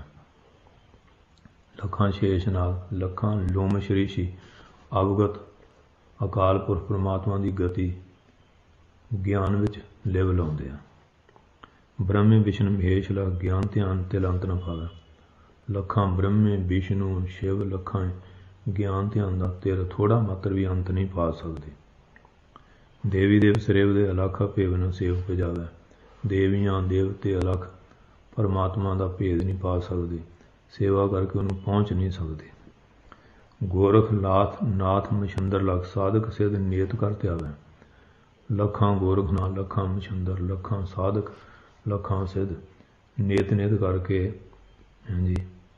ਲੱਖਾਂ ਸ਼ੇਸ਼ ਨਾਗ ਲੱਖਾਂ ਲੂਮ ਸ਼੍ਰੀਸ਼ੀ ਅਵਗਤ ਅਕਾਲ ਪੁਰਖ ਪਰਮਾਤਮਾ ਦੀ ਗਤੀ ਗਿਆਨ ਵਿੱਚ ਲਿਵ ਲਾਉਂਦੇ ਆ। ਬ੍ਰਹਮੇ ਵਿਸ਼ਨੂੰ ਮਹੇਸ਼ ਲਖ ਗਿਆਨ ਧਿਆਨ ਤਿਲ ਅੰਤ ਨਾ ਪਾਵੇ। ਲੱਖਾਂ ਬ੍ਰਹਮੇ ਵਿਸ਼ਨੂੰ ਸ਼ਿਵ ਲੱਖਾਂ ਗਿਆਨ ਧਿਆਨ ਦਾ ਤਿਲ ਥੋੜ੍ਹਾ ਮਾਤਰ ਵੀ ਅੰਤ ਨਹੀਂ ਪਾ ਸਕਦੇ। ਦੇਵੀ ਦੇਵ ਸਰੇਵ ਦੇ ਅਲੱਖ ਭੇਵ ਨ ਸੇਵ ਪਜਾਵੇ। ਦੇਵੀਆਂ ਦੇਵਤੇ ਅਲੱਖ ਪਰਮਾਤਮਾ ਦਾ ਭੇਦ ਨਹੀਂ ਪਾ ਸਕਦੇ ਸੇਵਾ ਕਰਕੇ ਉਹਨੂੰ ਪਹੁੰਚ ਨਹੀਂ ਸਕਦੇ। ਗੋਰਖ ਨਾਥ ਨਾਥ ਮਛੰਦਰ ਲਖ ਸਾਧਕ ਸਿੱਧ ਨੇਤ ਕਰ ਧਿਆਵੇ। ਲੱਖਾਂ ਗੋਰਖ ਨਾਲ ਲੱਖਾਂ ਮਛੰਦਰ ਲੱਖਾਂ ਸਾਧਕ ਲੱਖਾਂ ਸਿੱਧ ਨੇਤ ਨੇਤ ਕਰਕੇ ਹਾਂਜੀ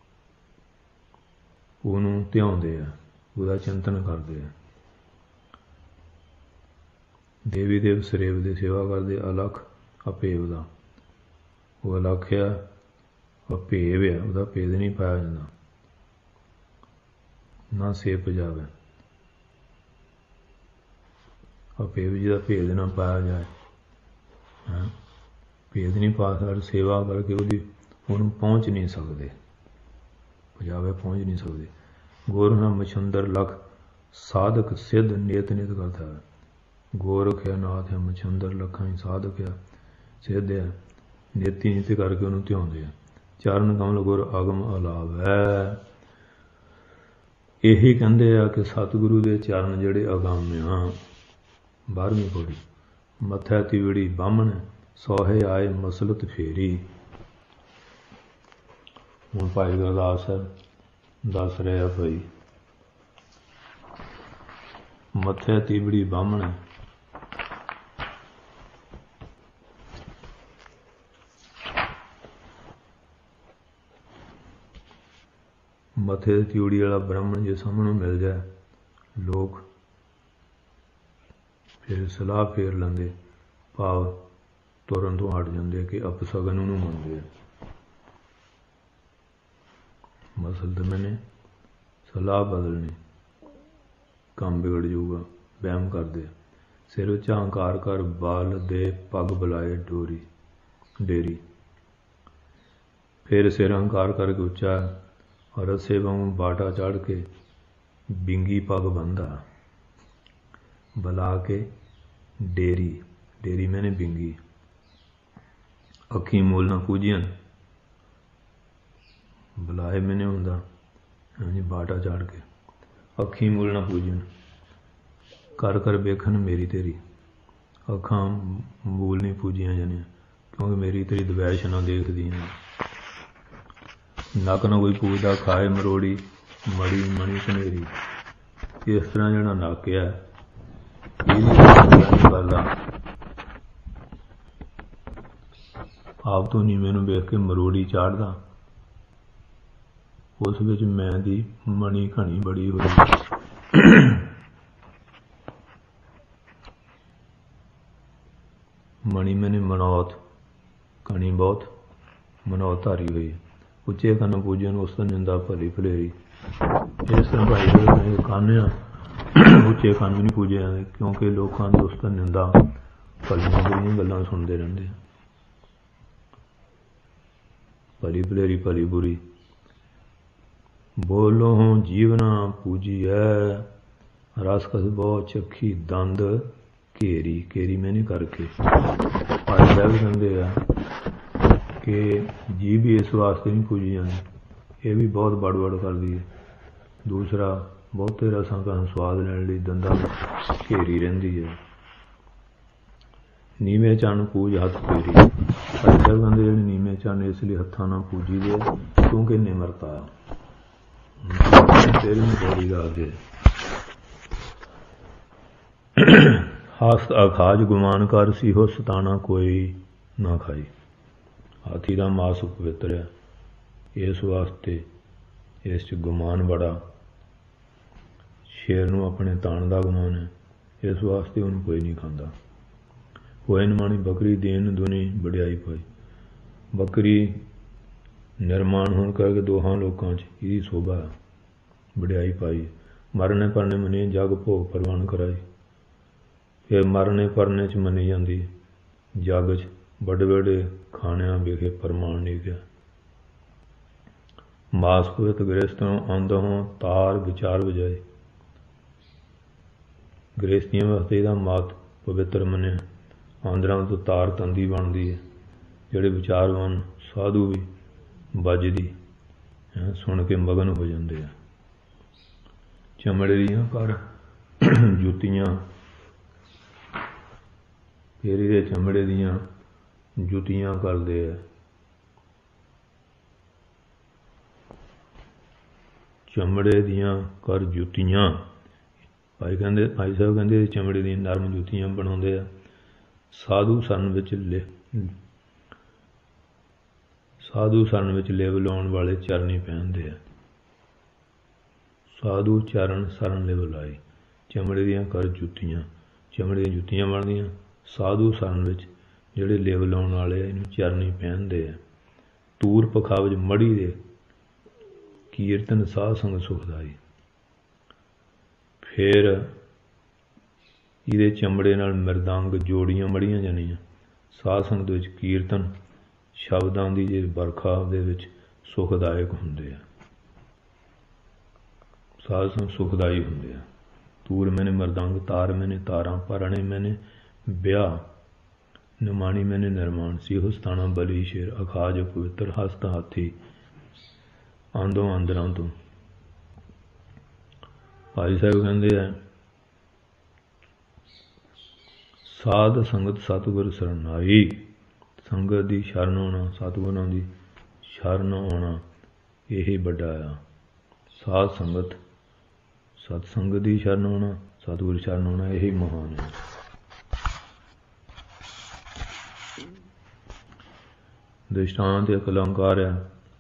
ਉਹਨੂੰ ਧਿਆਉਂਦੇ ਆ ਉਹਦਾ ਚਿੰਤਨ ਕਰਦੇ ਆ। ਦੇਵੀ ਦੇਵ ਸਰੇਵ ਦੀ ਸੇਵਾ ਕਰਦੇ ਅਲੱਖ ਅਭੇਵ ਦਾ ਉਹ ਅਲੱਖ ਆ ਅਭੇਵ ਆ ਉਹਦਾ ਭੇਦ ਨਹੀਂ ਪਾਇਆ ਜਾਂਦਾ ਨਾ ਸੇਵ ਪਜਾਵੇ। ਅਭੇਵ ਜਿਹਦਾ ਭੇਦ ਨਾ ਪਾਇਆ ਜਾਏ ਹਾਂ ਭੇਦ ਨਹੀਂ ਪਾ ਸਕਦੇ ਸੇਵਾ ਕਰਕੇ ਉਹਦੀ ਉਹਨੂੰ ਪਹੁੰਚ ਨਹੀਂ ਸਕਦੇ ਪਜਾਵੇ ਪਹੁੰਚ ਨਹੀਂ ਸਕਦੇ। ਗੋਰਖ ਮਛੰਦਰ ਲਖ ਸਾਧਕ ਸਿੱਧ ਨੇਤ ਨੇਤ ਕਰਦਾ ਹੈ। ਗੋਰਖ ਹੈ ਨਾਥ ਹੈ ਮਛੰਦਰ ਲੱਖਾਂ ਹੀ ਸਾਧਕ ਆ ਸਿੱਧ ਹੈ ਨੇਤੀ ਨੀਤੀ ਕਰਕੇ ਉਹਨੂੰ ਧਿਆਉਂਦੇ ਆ। ਚਰਨ ਕਮਲ ਗੁਰ ਆਗਮ ਅਲਾਭ ਹੈ। ਇਹੀ ਕਹਿੰਦੇ ਆ ਕਿ ਸਤਿਗੁਰੂ ਦੇ ਚਰਨ ਜਿਹੜੇ ਅਗੰਮ ਆ। ਬਾਰ੍ਹਵੀਂ ਪੌੜੀ। ਮੱਥਾ ਤਿਵੜੀ ਬਾਹਮਣ ਸੋਹੇ ਆਏ ਮਸਲਤ ਫੇਰੀ। ਹੁਣ ਭਾਈ ਗੁਰਦਾਸ ਸਾਹਿਬ ਦੱਸ ਰਹੇ ਆ ਭਾਈ ਮੱਥੇ ਤਿਵੜੀ ਬਾਹਮਣ ਮੱਥੇ ਤਿਉੜੀ ਵਾਲਾ ਬ੍ਰਾਹਮਣ ਜੇ ਸਾਹਮਣੇ ਮਿਲ ਜਾਏ ਲੋਕ ਫਿਰ ਸਲਾਹ ਫੇਰ ਲੈਂਦੇ ਭਾਵ ਤੁਰਨ ਤੋਂ ਹਟ ਜਾਂਦੇ ਕਿ ਅਪਸ਼ਗਨ ਉਹਨੂੰ ਮੰਨਦੇ ਆ। ਮਸਲ ਤਾਂ ਮੈਨੇ ਸਲਾਹ ਬਦਲਣੀ ਕੰਮ ਵਿਗੜ ਜਾਊਗਾ ਵਹਿਮ ਕਰਦੇ ਸਿਰ ਵਿੱਚ ਹੰਕਾਰ ਕਰ ਬਾਲ ਦੇ ਪੱਗ ਬੁਲਾਏ ਡੋਰੀ ਡੇਰੀ। ਫਿਰ ਸਿਰ ਹੰਕਾਰ ਕਰਕੇ ਉੱਚਾ ਰਸੇ ਵਾਂਗੂ ਬਾਟਾ ਚੜ੍ਹ ਕੇ ਬਿੰਗੀ ਪੱਗ ਬੰਨ੍ਹਦਾ ਬੁਲਾ ਕੇ ਡੇਰੀ ਡੇਰੀ ਮੈਨੇ ਬਿੰਗੀ। ਅੱਖੀਂ ਮੂਲ ਨਾ ਪੂਜੀਆਂ ਬੁਲਾਏ ਮੈਨੇ ਹੁੰਦਾ ਹਾਂਜੀ ਬਾਟਾ ਚੜ੍ਹ ਕੇ ਅੱਖੀਂ ਮੂਲ ਨਾ ਪੂਜਣ ਕਰ ਕਰ ਵੇਖਣ ਮੇਰੀ ਤੇਰੀ। ਅੱਖਾਂ ਮੂਲ ਨਹੀਂ ਪੂਜੀਆਂ ਜਾਣੀਆਂ ਕਿਉਂਕਿ ਮੇਰੀ ਤੇਰੀ ਦਵੈਸ਼ ਨਾ ਦੇਖਦੀਆਂ। ਨੱਕ ਨਾ ਕੋਈ ਪੂਜਦਾ ਖਾਏ ਮਰੋੜੀ ਮੜੀ ਮਣੀ ਕਨੇਰੀ। ਇਸ ਤਰ੍ਹਾਂ ਜਿਹੜਾ ਨੱਕ ਆ ਇਹਦੀ ਗੱਲ ਆ ਆਪ ਤੋਂ ਨੀਵੇਂ ਨੂੰ ਵੇਖ ਕੇ ਮਰੋੜੀ ਚਾੜ੍ਹਦਾ ਉਸ ਵਿੱਚ ਮੈਂ ਦੀ ਮਣੀ ਘਣੀ ਬੜੀ ਹੋਈ। ਮਣੀ ਮੈਨੇ ਮਨੌਤ ਘਣੀ ਬਹੁਤ ਮਨੌਤ ਧਾਰੀ ਹੋਈ। ਉੱਚੇ ਕੰਨ ਪੂਜਨ ਉਸ ਤੋਂ ਨਿੰਦਾ ਭਲੀ ਭਲੇਰੀ। ਇਸ ਤਰ੍ਹਾਂ ਭਾਈ ਕੰਨ ਆ ਉੱਚੇ ਕੰਨ ਵੀ ਨਹੀਂ ਪੂਜੇ ਜਾਂਦੇ ਕਿਉਂਕਿ ਲੋਕਾਂ ਦੀ ਉਸ ਤੋਂ ਨਿੰਦਾ ਭਲੀਆਂ ਬੁਰੀਆਂ ਗੱਲਾਂ ਸੁਣਦੇ ਰਹਿੰਦੇ ਆ। ਭਲੀ ਭਲੇਰੀ ਭਲੀ ਬੁਰੀ ਬੋਲੋ ਜੀਵਨਾ ਪੂਜੀ ਹੈ ਰਸ ਕਸ ਬਹੁਤ ਚੱਖੀ ਦੰਦ ਘੇਰੀ ਘੇਰੀ ਮੈਨੇ ਕਰਕੇ। ਭਾਈ ਸਾਹਿਬ ਕਹਿੰਦੇ ਆ ਕਿ ਜੀਭ ਵੀ ਇਸ ਵਾਸਤੇ ਨਹੀਂ ਪੂਜੀ ਜਾਂਦੀ ਇਹ ਵੀ ਬਹੁਤ ਬੜ ਬੜ ਕਰਦੀ ਹੈ। ਦੂਸਰਾ ਬਹੁਤੇ ਰਸਾਂ ਦਾ ਸਵਾਦ ਲੈਣ ਲਈ ਦੰਦਾਂ ਘੇਰੀ ਰਹਿੰਦੀ ਹੈ। ਨੀਵੇਂ ਚੰਨ ਪੂਜ ਹੱਥ ਫੇਰੀ। ਭਾਈ ਸਾਹਿਬ ਕਹਿੰਦੇ ਜਿਹੜੇ ਨੀਵੇਂ ਚੰਨ ਇਸ ਲਈ ਹੱਥਾਂ ਨਾਲ ਪੂਜੀ ਦੇ ਕਿਉਂਕਿ ਨਿਮਰਤਾ ਤੇਰੀ ਨੂੰ ਬੋਲੀ ਦੱਸਦੇ। ਹਸਤ ਅਖਾਜ ਗੁਮਾਨ ਕਰ ਸੀਹੋ ਸਤਾਣਾ ਕੋਈ ਨਾ ਖਾਈ। ਹਾਥੀ ਦਾ ਮਾਸ ਪਵਿੱਤਰ ਹੈ ਇਸ ਵਾਸਤੇ ਇਸ 'ਚ ਗੁਮਾਨ ਬੜਾ। ਸ਼ੇਰ ਨੂੰ ਆਪਣੇ ਤਾਣ ਦਾ ਗੁਮਾਨ ਹੈ ਇਸ ਵਾਸਤੇ ਉਹਨੂੰ ਕੋਈ ਨਹੀਂ ਖਾਂਦਾ। ਹੋਏ ਨਿਮਾਣੀ ਬੱਕਰੀ ਦੇਣ ਦੁਨੀ ਵਡਿਆਈ ਪਾਈ। ਬੱਕਰੀ ਨਿਰਮਾਣ ਹੋਣ ਕਰਕੇ ਦੋਹਾਂ ਲੋਕਾਂ 'ਚ ਇਹਦੀ ਸ਼ੋਭਾ ਵਡਿਆਈ ਪਾਈ। ਮਰਨੇ ਪਰਨੇ ਮੰਨੀ ਜਗ ਭੋਗ ਪ੍ਰਵਾਨ ਕਰਾਈ। ਫਿਰ ਮਰਨੇ ਪਰਨੇ 'ਚ ਮੰਨੀ ਜਾਂਦੀ ਜੱਗ 'ਚ ਵੱਡੇ ਵੱਡੇ ਖਾਣਿਆਂ ਵੇਖੇ ਪ੍ਰਮਾਣ ਨਹੀਂ ਗਿਆ। ਮਾਸ ਪਵਿੱਤ ਗ੍ਰਹਿਸਤੋਂ ਆਉਂਦੋਂ ਤਾਰ ਵਿਚਾਰ ਵਜਾਏ। ਗ੍ਰਹਿਸਤੀਆਂ ਵਾਸਤੇ ਇਹਦਾ ਮਾਤ ਪਵਿੱਤਰ ਮੰਨਿਆ। ਆਂਦਰਾਂ ਤੋਂ ਤਾਰ ਤੰਦੀ ਬਣਦੀ ਹੈ ਜਿਹੜੇ ਵਿਚਾਰਵਾਨ ਸਾਧੂ ਵੀ ਵੱਜਦੀ ਸੁਣ ਕੇ ਮਗਨ ਹੋ ਜਾਂਦੇ ਆ। ਚਮੜੇ ਦੀਆਂ ਕਰ ਜੁੱਤੀਆਂ ਫਿਰ ਇਹਦੇ ਚਮੜੇ ਦੀਆਂ ਜੁੱਤੀਆਂ ਕਰਦੇ ਆ। ਚਮੜੇ ਦੀਆਂ ਕਰ ਜੁੱਤੀਆਂ ਭਾਈ ਕਹਿੰਦੇ ਭਾਈ ਸਾਹਿਬ ਕਹਿੰਦੇ ਚਮੜੇ ਦੀਆਂ ਨਰਮ ਜੁੱਤੀਆਂ ਬਣਾਉਂਦੇ ਆ। ਸਾਧੂ ਸਰਨ ਵਿੱਚ ਲਿ ਸਾਧੂ ਸਰਨ ਵਿੱਚ ਲਿਵ ਲਾਉਣ ਵਾਲੇ ਚਰਨੀ ਪਹਿਨਦੇ ਆ। ਸਾਧੂ ਚਰਨ ਸਰਨ ਲਿਵ ਲਾਏ। ਚਮੜੇ ਦੀਆਂ ਕਰ ਜੁੱਤੀਆਂ ਚਮੜੇ ਦੀਆਂ ਜੁੱਤੀਆਂ ਬਣਦੀਆਂ। ਸਾਧੂ ਸਰਨ ਵਿੱਚ ਜਿਹੜੇ ਲਿਵ ਲਾਉਣ ਵਾਲੇ ਇਹਨੂੰ ਚਰਨੀ ਪਹਿਨਦੇ ਆ। ਤੂਰ ਪਖਾਵਜ ਮੜੀ ਦੇ ਕੀਰਤਨ ਸਾਧ ਸੰਗ ਸੁਖਦਾਈ। ਫਿਰ ਇਹਦੇ ਚਮੜੇ ਨਾਲ ਮਿਰਦੰਗ ਜੋੜੀਆਂ ਮੜੀਆਂ ਜਾਣੀਆਂ। ਸਾਧ ਸੰਗਤ ਵਿੱਚ ਕੀਰਤਨ ਸ਼ਬਦਾਂ ਦੀ ਜੇ ਵਰਖਾ ਦੇ ਵਿੱਚ ਸੁਖਦਾਇਕ ਹੁੰਦੇ ਆ। ਸਾਧ ਸੰਗ ਸੁਖਦਾਈ ਹੁੰਦੇ ਆ। ਤੂਰ ਮੈਨੇ ਮਿਰਦੰਗ ਤਾਰ ਮੈਨੇ ਤਾਰਾਂ ਭਰਣੇ ਮੈਨੇ ਵਿਆਹ ਨਿਮਾਣੀ ਮੈਨੇ ਨਿਰਮਾਣ ਸੀਹੋ ਸਤਾਣਾ ਬਲੀ ਸ਼ੇਰ ਅਖਾਜ ਪਵਿੱਤਰ ਹਸਤ ਹਾਥੀ ਆਂਦੋਂ ਆਂਦਰਾਂ ਤੋਂ। ਭਾਈ ਸਾਹਿਬ ਕਹਿੰਦੇ ਆ ਸਾਧ ਸੰਗਤ ਸਤਿਗੁਰ ਸਰਨਾਈ। ਸੰਗਤ ਦੀ ਸ਼ਰਨ ਆਉਣਾ ਸਤਿਗੁਰਾਂ ਦੀ ਸ਼ਰਨ ਆਉਣਾ ਇਹ ਵੱਡਾ ਆ। ਸਾਧ ਸੰਗਤ ਸਤ ਸੰਗਤ ਦੀ ਸ਼ਰਨ ਆਉਣਾ ਸਤਿਗੁਰ ਸ਼ਰਨ ਆਉਣਾ ਇਹੀ ਮਹਾਨ ਹੈ। ਦ੍ਰਿਸ਼ਟਾਂਤ ਇੱਕ ਅਲੰਕਾਰ ਆ।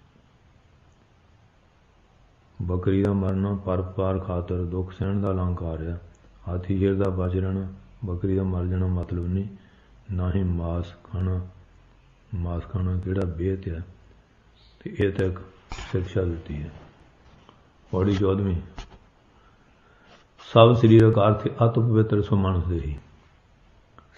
ਬੱਕਰੀ ਦਾ ਮਰਨਾ ਪਰਪਾਰ ਖਾਤਰ ਦੁੱਖ ਸਹਿਣ ਦਾ ਅਲੰਕਾਰ ਆ। ਹਾਥੀ ਸ਼ੇਰ ਦਾ ਬਚ ਰਹਿਣਾ ਬੱਕਰੀ ਦਾ ਮਰ ਜਾਣਾ ਮਤਲਬ ਨਹੀਂ। ਨਾ ਹੀ ਮਾਸ ਖਾਣਾ ਮਾਸ ਖਾਣਾ ਕਿਹੜਾ ਬੇਤ ਆ ਅਤੇ ਇਹ ਤਾਂ ਇੱਕ ਸਿਕਸ਼ਾ ਦਿੱਤੀ ਹੈ। ਪੌੜੀ ਚੌਦਵੀਂ ਸਭ ਸਰੀਰਕ ਅਰਥ ਅਤ ਪਵਿੱਤਰ ਸੋ ਮਾਨਸ ਦੇਹੀ।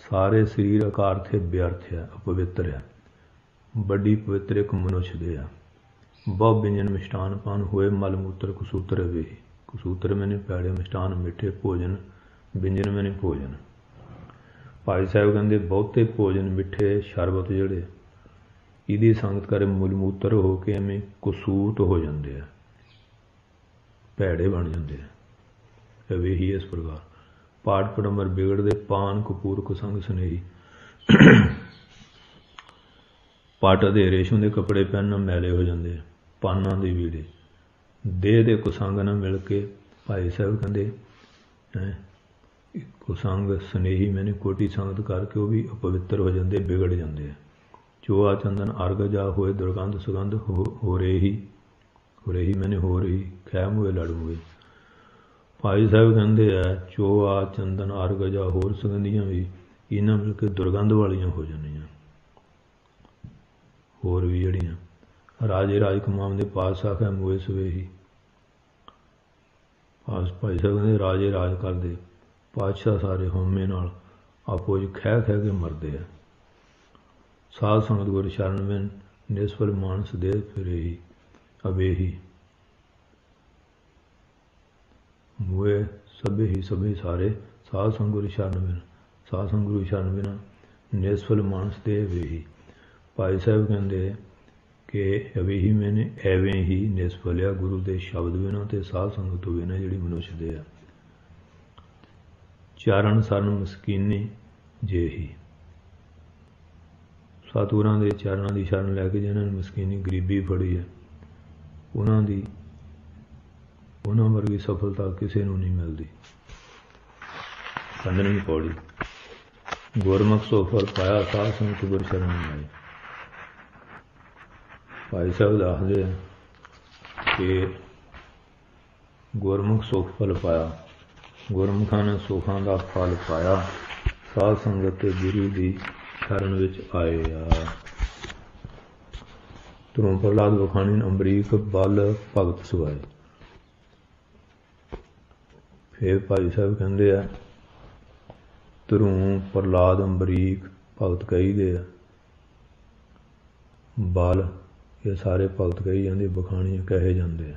ਸਾਰੇ ਸਰੀਰ ਅਕਾਰਥ ਹੈ, ਵਿਅਰਥ ਹੈ, ਅਪਵਿੱਤਰ ਹੈ। ਵੱਡੀ ਪਵਿੱਤਰ ਇੱਕ ਮਨੁੱਖ ਦੇ ਆ। ਬਹੁ ਵਿਅੰਜਨ ਮਿਸ਼ਟਾਨ ਪਾਨ ਹੋਏ, ਮਲ ਮੂਤਰ ਕਸੂਤਰ ਵੇ। ਕਸੂਤਰ ਮੈਨੇ ਪੈੜੇ, ਮਿਸ਼ਟਾਨ ਮਿੱਠੇ, ਭੋਜਨ ਵਿਅੰਜਨ ਮੈਨੇ ਭੋਜਨ। ਭਾਈ ਸਾਹਿਬ ਕਹਿੰਦੇ ਬਹੁਤੇ ਭੋਜਨ ਮਿੱਠੇ ਸ਼ਰਬਤ ਜਿਹੜੇ ਇਹਦੀ ਸੰਗਤ ਕਰੇ ਮੂਲ ਮੂਤਰ ਹੋ ਕੇ ਐਵੇਂ ਕਸੂਤ ਹੋ ਜਾਂਦੇ ਆ, ਭੈੜੇ ਬਣ ਜਾਂਦੇ ਆ। ਵੇ ਹੀ ਇਸ ਪ੍ਰਕਾਰ ਪਾਠ ਪੜਮਰ ਵਿਗੜਦੇ, ਪਾਨ ਕਪੂਰ ਕੁਸੰਗ ਸੁਨੇਹੀ। ਪੱਟ ਦੇ ਰੇਸ਼ਮ ਦੇ ਕੱਪੜੇ ਪਹਿਨਣ ਮੈਲੇ ਹੋ ਜਾਂਦੇ, ਪਾਨਾਂ ਦੇ ਵੀੜੇ, ਦੇਹ ਦੇ ਕੁਸੰਗ ਨਾਲ ਮਿਲ ਕੇ ਭਾਈ ਸਾਹਿਬ ਕਹਿੰਦੇ ਹੈਂ ਕੁਸੰਗ ਸੁਨੇਹੀ ਮੈਨੇ ਕੋਟੀ ਸੰਗਤ ਕਰਕੇ ਉਹ ਵੀ ਅਪਵਿੱਤਰ ਹੋ ਜਾਂਦੇ, ਵਿਗੜ ਜਾਂਦੇ ਆ। ਚੋਆ ਚੰਦਨ ਅਰਗ ਜਾ ਹੋਏ, ਦੁਰਗੰਧ ਸੁਗੰਧ ਹੋ ਹੋ ਰਹੀ ਹੋ ਰਹੀ ਮੈਨੇ ਹੋ ਰਹੀ, ਖੈਮ ਹੋਏ ਲੜ ਹੋਏ। ਭਾਈ ਸਾਹਿਬ ਕਹਿੰਦੇ ਆ ਚੋਆ ਚੰਦਨ ਅਰਗ ਜਾ ਹੋਰ ਸੁਗੰਧੀਆਂ ਵੀ ਇਹਨਾਂ ਮਿਲ ਕੇ ਦੁਰਗੰਧ ਵਾਲੀਆਂ ਹੋ ਜਾਂਦੀਆਂ। ਹੋਰ ਵੀ ਜਿਹੜੀਆਂ ਰਾਜੇ ਰਾਜ ਕਮਾਮ ਦੇ ਪਾਤਸ਼ਾਹ ਖੈ ਮੋਏ ਸਵੇਹੀ। ਭਾਈ ਸਾਹਿਬ ਕਹਿੰਦੇ ਰਾਜੇ ਰਾਜ ਕਰਦੇ, ਪਾਤਸ਼ਾਹ ਸਾਰੇ ਹਉਮੈ ਨਾਲ ਆਪੋ ਜੀ ਖਹਿ ਖਹਿ ਕੇ ਮਰਦੇ ਆ। ਸਾਧ ਸੰਗਤ ਗੁਰ ਸ਼ਰਨ ਬਿਨ ਨਿਸਫਲ ਮਾਨਸ ਦੇ ਫਿਰੇਹੀ ਅਵੇਹੀ। ਮੋਏ ਸਭੇ ਹੀ ਸਭੇ ਸਾਰੇ, ਸਾਧ ਸੰਗ ਗੁਰ ਸ਼ਰਨ ਬਿਨ, ਸਾਧ ਸੰਗ ਗੁਰੂ ਸ਼ਰਨ ਬਿਨਾ ਨਿਸਫਲ ਮਾਨਸ ਦੇ ਵੇਹੀ। ਭਾਈ ਸਾਹਿਬ ਕਹਿੰਦੇ ਕਿ ਅਵੇਹੀ ਮੈਨੇ ਐਵੇਂ ਹੀ ਨਿਸਫਲਿਆ ਗੁਰੂ ਦੇ ਸ਼ਬਦ ਬਿਨਾਂ ਅਤੇ ਸਾਧ ਸੰਗਤ ਤੋਂ ਬਿਨਾਂ ਜਿਹੜੀ ਮਨੁੱਖ ਦੇ ਆ। ਚਾਰਨ ਸਰਨ ਮਸਕੀਨੀ ਜੇਹੀ। ਸਤਿਗੁਰਾਂ ਦੇ ਚਰਨਾਂ ਦੀ ਸ਼ਰਨ ਲੈ ਕੇ ਜਿਹਨਾਂ ਨੇ ਮਸਕੀਨੀ ਗਰੀਬੀ ਫੜੀ ਹੈ, ਉਹਨਾਂ ਦੀ ਉਹਨਾਂ ਵਰਗੀ ਸਫਲਤਾ ਕਿਸੇ ਨੂੰ ਨਹੀਂ ਮਿਲਦੀ। ਪੰਦਰਵੀਂ ਪੌੜੀ। ਗੁਰਮੁਖ ਸੋ ਫਲ ਪਾਇਆ, ਸਾਧ ਸੰਗਤ ਗੁਰ ਸ਼ਰਨ ਆਏ। ਭਾਈ ਸਾਹਿਬ ਦੱਸਦੇ ਆ ਕਿ ਗੁਰਮੁਖ ਸੁਖ ਫਲ ਪਾਇਆ, ਗੁਰਮੁਖਾਂ ਨੇ ਸੁਖਾਂ ਦਾ ਫਲ ਪਾਇਆ, ਸਾਧ ਸੰਗਤ ਤੇ ਗੁਰੂ ਦੀ ਸ਼ਰਨ ਵਿੱਚ ਆਏ ਆ। ਧਰੋਂ ਪ੍ਰਹਲਾਦ ਵਖਾਣੀ ਅੰਬਰੀਕ ਬਲ ਭਗਤ ਸੁਆਏ। ਫਿਰ ਭਾਈ ਸਾਹਿਬ ਕਹਿੰਦੇ ਆ ਧਰੋਂ ਪ੍ਰਹਲਾਦ ਅੰਬਰੀਕ ਭਗਤ ਕਹੀਦੇ ਆ, ਬਲ ਇਹ ਸਾਰੇ ਭਗਤ ਕਹੀ ਜਾਂਦੇ, ਬਖਾਣੀਆਂ ਕਹੇ ਜਾਂਦੇ ਆ।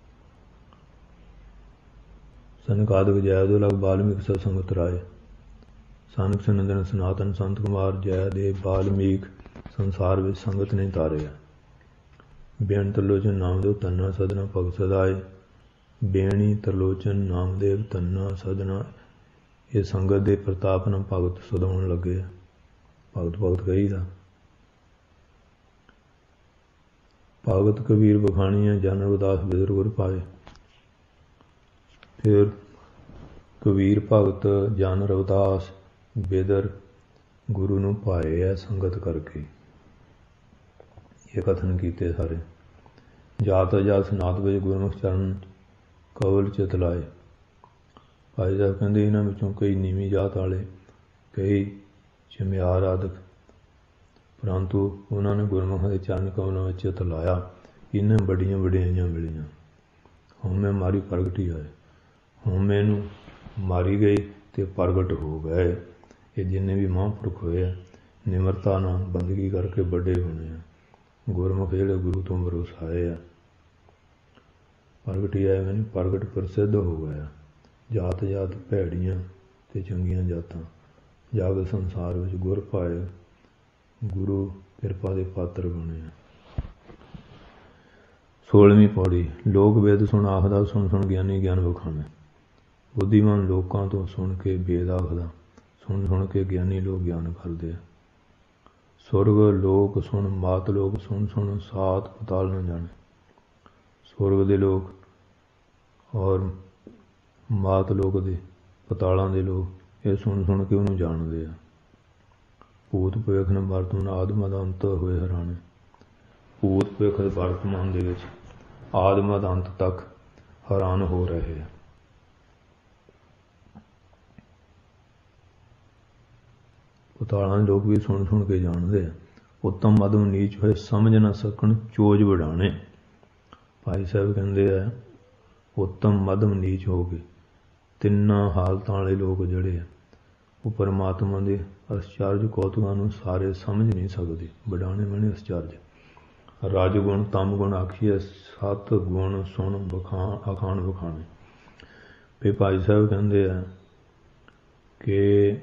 ਸਨਕਾਦਿਕ ਜੈ ਦੁਲਗ ਬਾਲਮੀਕ ਸਤ ਸੰਗਤ ਰਾਏ। ਸਨਕ ਸਨੰਦਨ ਸਨਾਤਨ ਸੰਤ ਕੁਮਾਰ ਜੈ ਦੇ ਬਾਲਮੀਕ ਸੰਸਾਰ ਵਿੱਚ ਸੰਗਤ ਨੇ ਤਾਰੇ ਆ। ਬੇਣ ਤਰਲੋਚਨ ਨਾਮਦੇਵ ਤੰਨਾ ਸਦਨਾ ਭਗਤ ਸਦਾਏ। ਬੇਣੀ ਤਰਲੋਚਨ ਨਾਮਦੇਵ ਤੰਨਾ ਸਦਨਾ, ਇਹ ਸੰਗਤ ਦੇ ਪ੍ਰਤਾਪ ਨਾਲ ਭਗਤ ਸਦਾਉਣ ਲੱਗੇ ਆ। ਭਗਤ ਭਗਤ ਕਹੀਦਾ। ਭਗਤ ਕਬੀਰ ਬਖਾਣੀਆਂ ਜਨ ਰਵਿਦਾਸ ਬਿਦਰ ਗੁਰ ਪਾਏ। ਫਿਰ ਕਬੀਰ ਭਗਤ ਜਨ ਰਵਿਦਾਸ ਬਿਦਰ ਗੁਰੂ ਨੂੰ ਪਾਏ ਹੈ ਸੰਗਤ ਕਰਕੇ। ਇਹ ਕਥਨ ਕੀਤੇ ਸਾਰੇ। ਜਾਤ ਅਜਾਤ ਸਨਾਤ ਵਿੱਚ ਗੁਰਮੁਖ ਚਰਨ ਕਵਲ ਚਿਤ ਲਾਏ। ਭਾਈ ਸਾਹਿਬ ਕਹਿੰਦੇ ਇਹਨਾਂ ਵਿੱਚੋਂ ਕਈ ਨੀਵੀਂ ਜਾਤ ਵਾਲੇ, ਕਈ ਚਮਿਆਰ ਆਦਿਕ, ਪਰੰਤੂ ਉਹਨਾਂ ਨੇ ਗੁਰਮੁਖਾਂ ਦੇ ਚਰਨ ਕਮਲਾਂ ਵਿੱਚ ਚਿਤ ਲਾਇਆ। ਇਹਨਾਂ ਵੱਡੀਆਂ ਵਡਿਆਈਆਂ ਮਿਲੀਆਂ। ਹਉਮੈ ਮਾਰੀ ਪ੍ਰਗਟੀ ਆਏ। ਹਉਮੈ ਨੂੰ ਮਾਰੀ ਗਈ ਅਤੇ ਪ੍ਰਗਟ ਹੋ ਗਏ। ਇਹ ਜਿੰਨੇ ਵੀ ਮਹਾਂਪੁਰਖ ਹੋਏ ਆ, ਨਿਮਰਤਾ ਨਾਲ ਬੰਦਗੀ ਕਰਕੇ ਵੱਡੇ ਹੋਣੇ ਆ। ਗੁਰਮੁਖ ਜਿਹੜੇ ਗੁਰੂ ਤੋਂ ਵਰਸਾਏ ਆ, ਪ੍ਰਗਟੀ ਆਏ ਮੈਨੂੰ ਪ੍ਰਗਟ ਪ੍ਰਸਿੱਧ ਹੋ ਗਿਆ। ਜਾਤ ਜਾਤ ਭੈੜੀਆਂ ਅਤੇ ਚੰਗੀਆਂ ਜਾਤਾਂ ਜਗ ਸੰਸਾਰ ਵਿੱਚ ਗੁਰ ਪਾਏ, ਗੁਰੂ ਕਿਰਪਾ ਦੇ ਪਾਤਰ ਬਣੇ ਆ। ਸੋਲਵੀਂ ਪੌੜੀ। ਲੋਕ ਵੇਦ ਸੁਣ ਆਖਦਾ, ਸੁਣ ਸੁਣ ਗਿਆਨੀ ਗਿਆਨ ਵਿਖਾਵੇ। ਬੁੱਧੀਮਾਨ ਲੋਕਾਂ ਤੋਂ ਸੁਣ ਕੇ ਵੇਦ ਆਖਦਾ, ਸੁਣ ਸੁਣ ਕੇ ਗਿਆਨੀ ਲੋਕ ਗਿਆਨ ਕਰਦੇ ਆ। ਸੁਰਗ ਲੋਕ ਸੁਣ, ਮਾਤ ਲੋਕ ਸੁਣ ਸੁਣ, ਸਾਤ ਪਤਾਲ ਨਾ ਜਾਣੇ। ਸੁਰਗ ਦੇ ਲੋਕ ਔਰ ਮਾਤ ਲੋਕ ਦੇ, ਪਤਾਲਾਂ ਦੇ ਲੋਕ ਇਹ ਸੁਣ ਸੁਣ ਕੇ ਉਹਨੂੰ ਜਾਣਦੇ ਆ। ਭੂਤ ਭਵਿੱਖ ਨੇ ਵਰਤਮਾਨ ਆਦਮ ਦਾ ਅੰਤ ਹੋਏ ਹੈਰਾਨੇ। ਭੂਤ ਭਵਿੱਖ ਦੇ ਵਰਤਮਾਨ ਦੇ ਵਿੱਚ ਆਦਮ ਦਾ ਅੰਤ ਤੱਕ ਹੈਰਾਨ ਹੋ ਰਹੇ ਆ। ਪਤਾਲਾਂ ਦੇ ਲੋਕ ਵੀ ਸੁਣ ਸੁਣ ਕੇ ਜਾਣਦੇ ਆ। ਉੱਤਮ ਮਧਮ ਨੀਚ ਹੋਏ, ਸਮਝ ਨਾ ਸਕਣ ਚੋਜ ਵਡਾਣੇ। ਭਾਈ ਸਾਹਿਬ ਕਹਿੰਦੇ ਆ ਉੱਤਮ ਮਧਮ ਨੀਚ ਹੋ ਗਏ, ਤਿੰਨਾਂ ਹਾਲਤਾਂ ਵਾਲੇ ਲੋਕ ਜਿਹੜੇ ਆ ਉਹ ਪਰਮਾਤਮਾ ਦੇ ਅਸਚਰਜ ਕੌਤਕਾਂ ਨੂੰ ਸਾਰੇ ਸਮਝ ਨਹੀਂ ਸਕਦੇ। ਵਡਾਣੇ ਬਣੇ ਅਸਚਰਜ। ਰਜ ਗੁਣ ਤਮ ਗੁਣ ਆਖੀਏ, ਸੱਤ ਗੁਣ ਸੁਣ ਬਖਾਣ ਅਖਾਣ ਬਖਾਣੇ। ਫਿਰ ਭਾਈ ਸਾਹਿਬ ਕਹਿੰਦੇ ਆ ਕਿ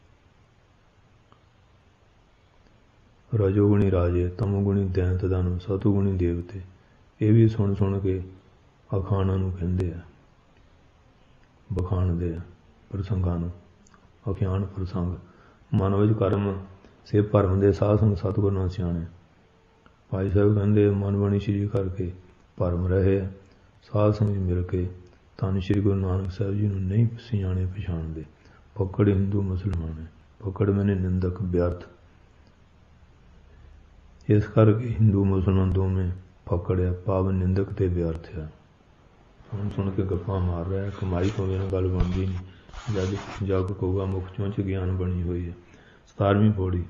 ਰਜੋਗੁਣੀ ਰਾਜੇ, ਤਮੋਗੁਣੀ ਦੈਂਤ ਦਾਨਵ, ਸਤੋਗੁਣੀ ਦੇਵਤੇ। ਇਹ ਵੀ ਸੁਣ ਸੁਣ ਕੇ ਅਖਾਣਾਂ ਨੂੰ ਕਹਿੰਦੇ ਆ, ਬਖਾਣਦੇ ਆ ਪ੍ਰਸੰਗਾਂ ਨੂੰ। ਅਖਿਆਨ ਪ੍ਰਸੰਗ। ਮਨ ਵਿੱਚ ਕਰਮ ਸੇ ਭਰਮ ਦੇ ਸਾਧ ਸੰਗ ਸਤਿਗੁਰ ਨਾ ਸਿਆਣੇ। ਭਾਈ ਸਾਹਿਬ ਕਹਿੰਦੇ ਮਨ ਬਣੀ ਸ਼੍ਰੀ ਕਰਕੇ ਭਰਮ ਰਹੇ, ਸਾਧ ਸੰਗ ਮਿਲ ਕੇ ਧੰਨ ਸ਼੍ਰੀ ਗੁਰੂ ਨਾਨਕ ਸਾਹਿਬ ਜੀ ਨੂੰ ਨਹੀਂ ਸਿਆਣੇ ਪਛਾਣਦੇ। ਪਕੜ ਹਿੰਦੂ ਮੁਸਲਮਾਨ। ਪਕੜ ਮੈਨੇ ਨਿੰਦਕ ਵਿਅਰਥ। ਇਸ ਕਰਕੇ ਹਿੰਦੂ ਮੁਸਲਮਾਨ ਦੋਵੇਂ ਫਕੜਿਆ, ਭਾਵ ਨਿੰਦਕ ਤੇ ਵਿਅਰਥ ਆ। ਸੁਣ ਸੁਣ ਕੇ ਗੱਪਾਂ ਮਾਰ ਰਿਹਾ, ਕਮਾਈ ਤੋਂ ਬਿਨਾਂ ਗੱਲ ਬਣਦੀ ਨਹੀਂ। ਜਦ ਜਗ ਕਹੂਗਾ ਮੁਖ ਚੋਂਚ ਗਿਆਨ ਬਣੀ ਹੋਈ ਹੈ। ਸਤਾਰਵੀਂ ਪੌੜੀ।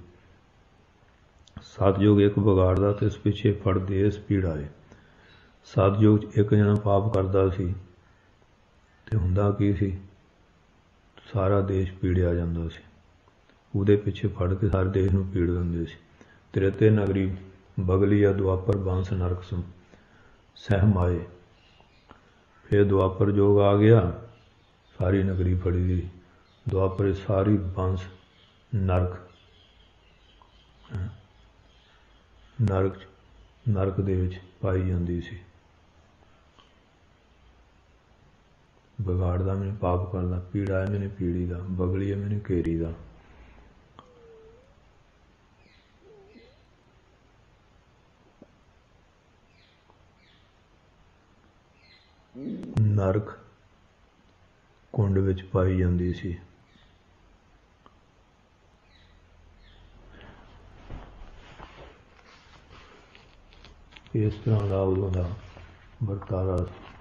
ਸਤਿਯੁਗ ਇੱਕ ਵਿਗਾੜਦਾ ਤੇ ਇਸ ਪਿੱਛੇ ਫੜ ਦੇਸ ਪੀੜਾਏ। ਸਤਿਯੁਗ 'ਚ ਇੱਕ ਜਣਾ ਪਾਪ ਕਰਦਾ ਸੀ ਤੇ ਹੁੰਦਾ ਕੀ ਸੀ, ਸਾਰਾ ਦੇਸ਼ ਪੀੜਿਆ ਜਾਂਦਾ ਸੀ। ਉਹਦੇ ਪਿੱਛੇ ਫੜ ਕੇ ਸਾਰੇ ਦੇਸ਼ ਨੂੰ ਪੀੜ ਦਿੰਦੇ ਸੀ। ਤ੍ਰੇਤੇ ਨਗਰੀ ਬਗਲੀਆ, ਦੁਆਪਰ ਬੰਸ ਨਰਕ ਸਹਿਮਾਏ। ਫਿਰ ਦੁਆਪਰ ਯੋਗ ਆ ਗਿਆ, ਸਾਰੀ ਨਗਰੀ ਫੜੀ ਗਈ। ਦੁਆਪਰ ਸਾਰੀ ਬੰਸ ਨਰਕ ਨਰਕ ਨਰਕ ਦੇ ਵਿੱਚ ਪਾਈ ਜਾਂਦੀ ਸੀ। ਵਿਗਾੜਦਾ ਮੈਨੂੰ ਪਾਪ ਕਰਦਾ, ਪੀੜਾ ਹੈ ਮੈਨੂੰ ਪੀੜੀ ਦਾ, ਬਗਲੀ ਹੈ ਮੈਨੂੰ ਘੇਰੀ ਦਾ। ਨਰਕ ਕੁੰਡ ਵਿੱਚ ਪਾਈ ਜਾਂਦੀ ਸੀ। ਇਸ ਤਰ੍ਹਾਂ ਦਾ ਉਦੋਂ ਦਾ ਵਰਤਾਰਾ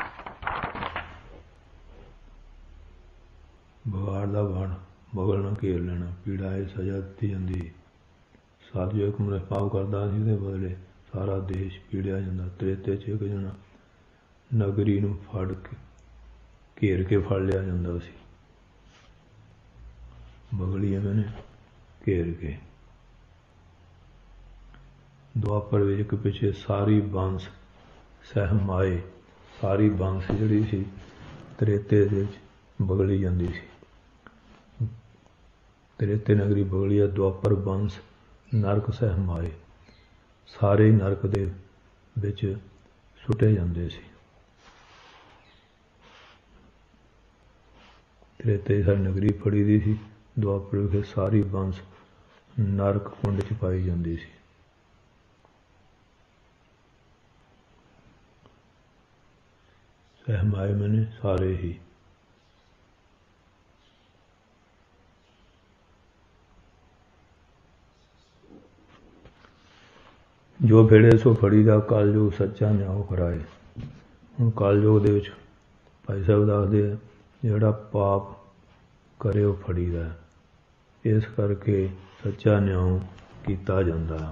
ਵਿਗਾੜ ਦਾ ਬਣ ਬਗਲ ਨਾਲ ਘੇਰ ਲੈਣਾ, ਪੀੜਾ ਇਹ ਸਜ਼ਾ ਦਿੱਤੀ ਜਾਂਦੀ। ਸਤਿਯੁਗ ਇੱਕ ਮਨੁੱਖ ਪਾਪ ਕਰਦਾ ਸੀ, ਉਹਦੇ ਬਦਲੇ ਸਾਰਾ ਦੇਸ਼ ਪੀੜਿਆ ਜਾਂਦਾ। ਤ੍ਰੇਤੇ 'ਚ ਇੱਕ ਜਣਾ ਨਗਰੀ ਨੂੰ ਫੜ ਕੇ ਘੇਰ ਕੇ ਫੜ ਲਿਆ ਜਾਂਦਾ ਸੀ। ਬਗਲੀ ਇਹਨਾਂ ਨੇ ਘੇਰ ਕੇ। ਦੁਆਪਰ ਵਿੱਚ ਇੱਕ ਪਿੱਛੇ ਸਾਰੀ ਬੰਸ ਸਹਿਮਾਏ। ਸਾਰੀ ਬੰਸ ਜਿਹੜੀ ਸੀ ਤ੍ਰੇਤੇ ਦੇ ਵਿੱਚ ਬਗਲੀ ਜਾਂਦੀ ਸੀ। ਤ੍ਰੇਤੇ ਨਗਰੀ ਬਗਲੀ ਆ, ਦੁਆਪਰ ਬੰਸ ਨਰਕ ਸਹਿਮਾਏ। ਸਾਰੇ ਨਰਕ ਦੇ ਵਿੱਚ ਸੁੱਟੇ ਜਾਂਦੇ ਸੀ। ਤ੍ਰੇਤੇ ਸਾਰੀ ਨਗਰੀ ਫੜੀ ਦੀ ਸੀ। ਦੁਆਪਰ ਵਿਖੇ ਸਾਰੀ ਬੰਸ ਨਰਕ ਕੁੰਡ 'ਚ ਪਾਈ ਜਾਂਦੀ ਸੀ। ਸਹਿਮਾਏ ਮੈਨੇ ਸਾਰੇ ਹੀ। ਜੋ ਫੇੜੇ ਸੋ ਫੜੀ ਦਾ, ਕਲਯੁਗ ਸੱਚਾ ਨਿਆਉ ਕਰਾਏ। ਹੁਣ ਕਲਯੁਗ ਦੇ ਵਿੱਚ ਭਾਈ ਸਾਹਿਬ ਦੱਸਦੇ ਆ, ਜਿਹੜਾ ਪਾਪ ਕਰੇ ਉਹ ਫੜੀਦਾ। ਇਸ ਕਰਕੇ ਸੱਚਾ ਨਿਆਉ ਕੀਤਾ ਜਾਂਦਾ।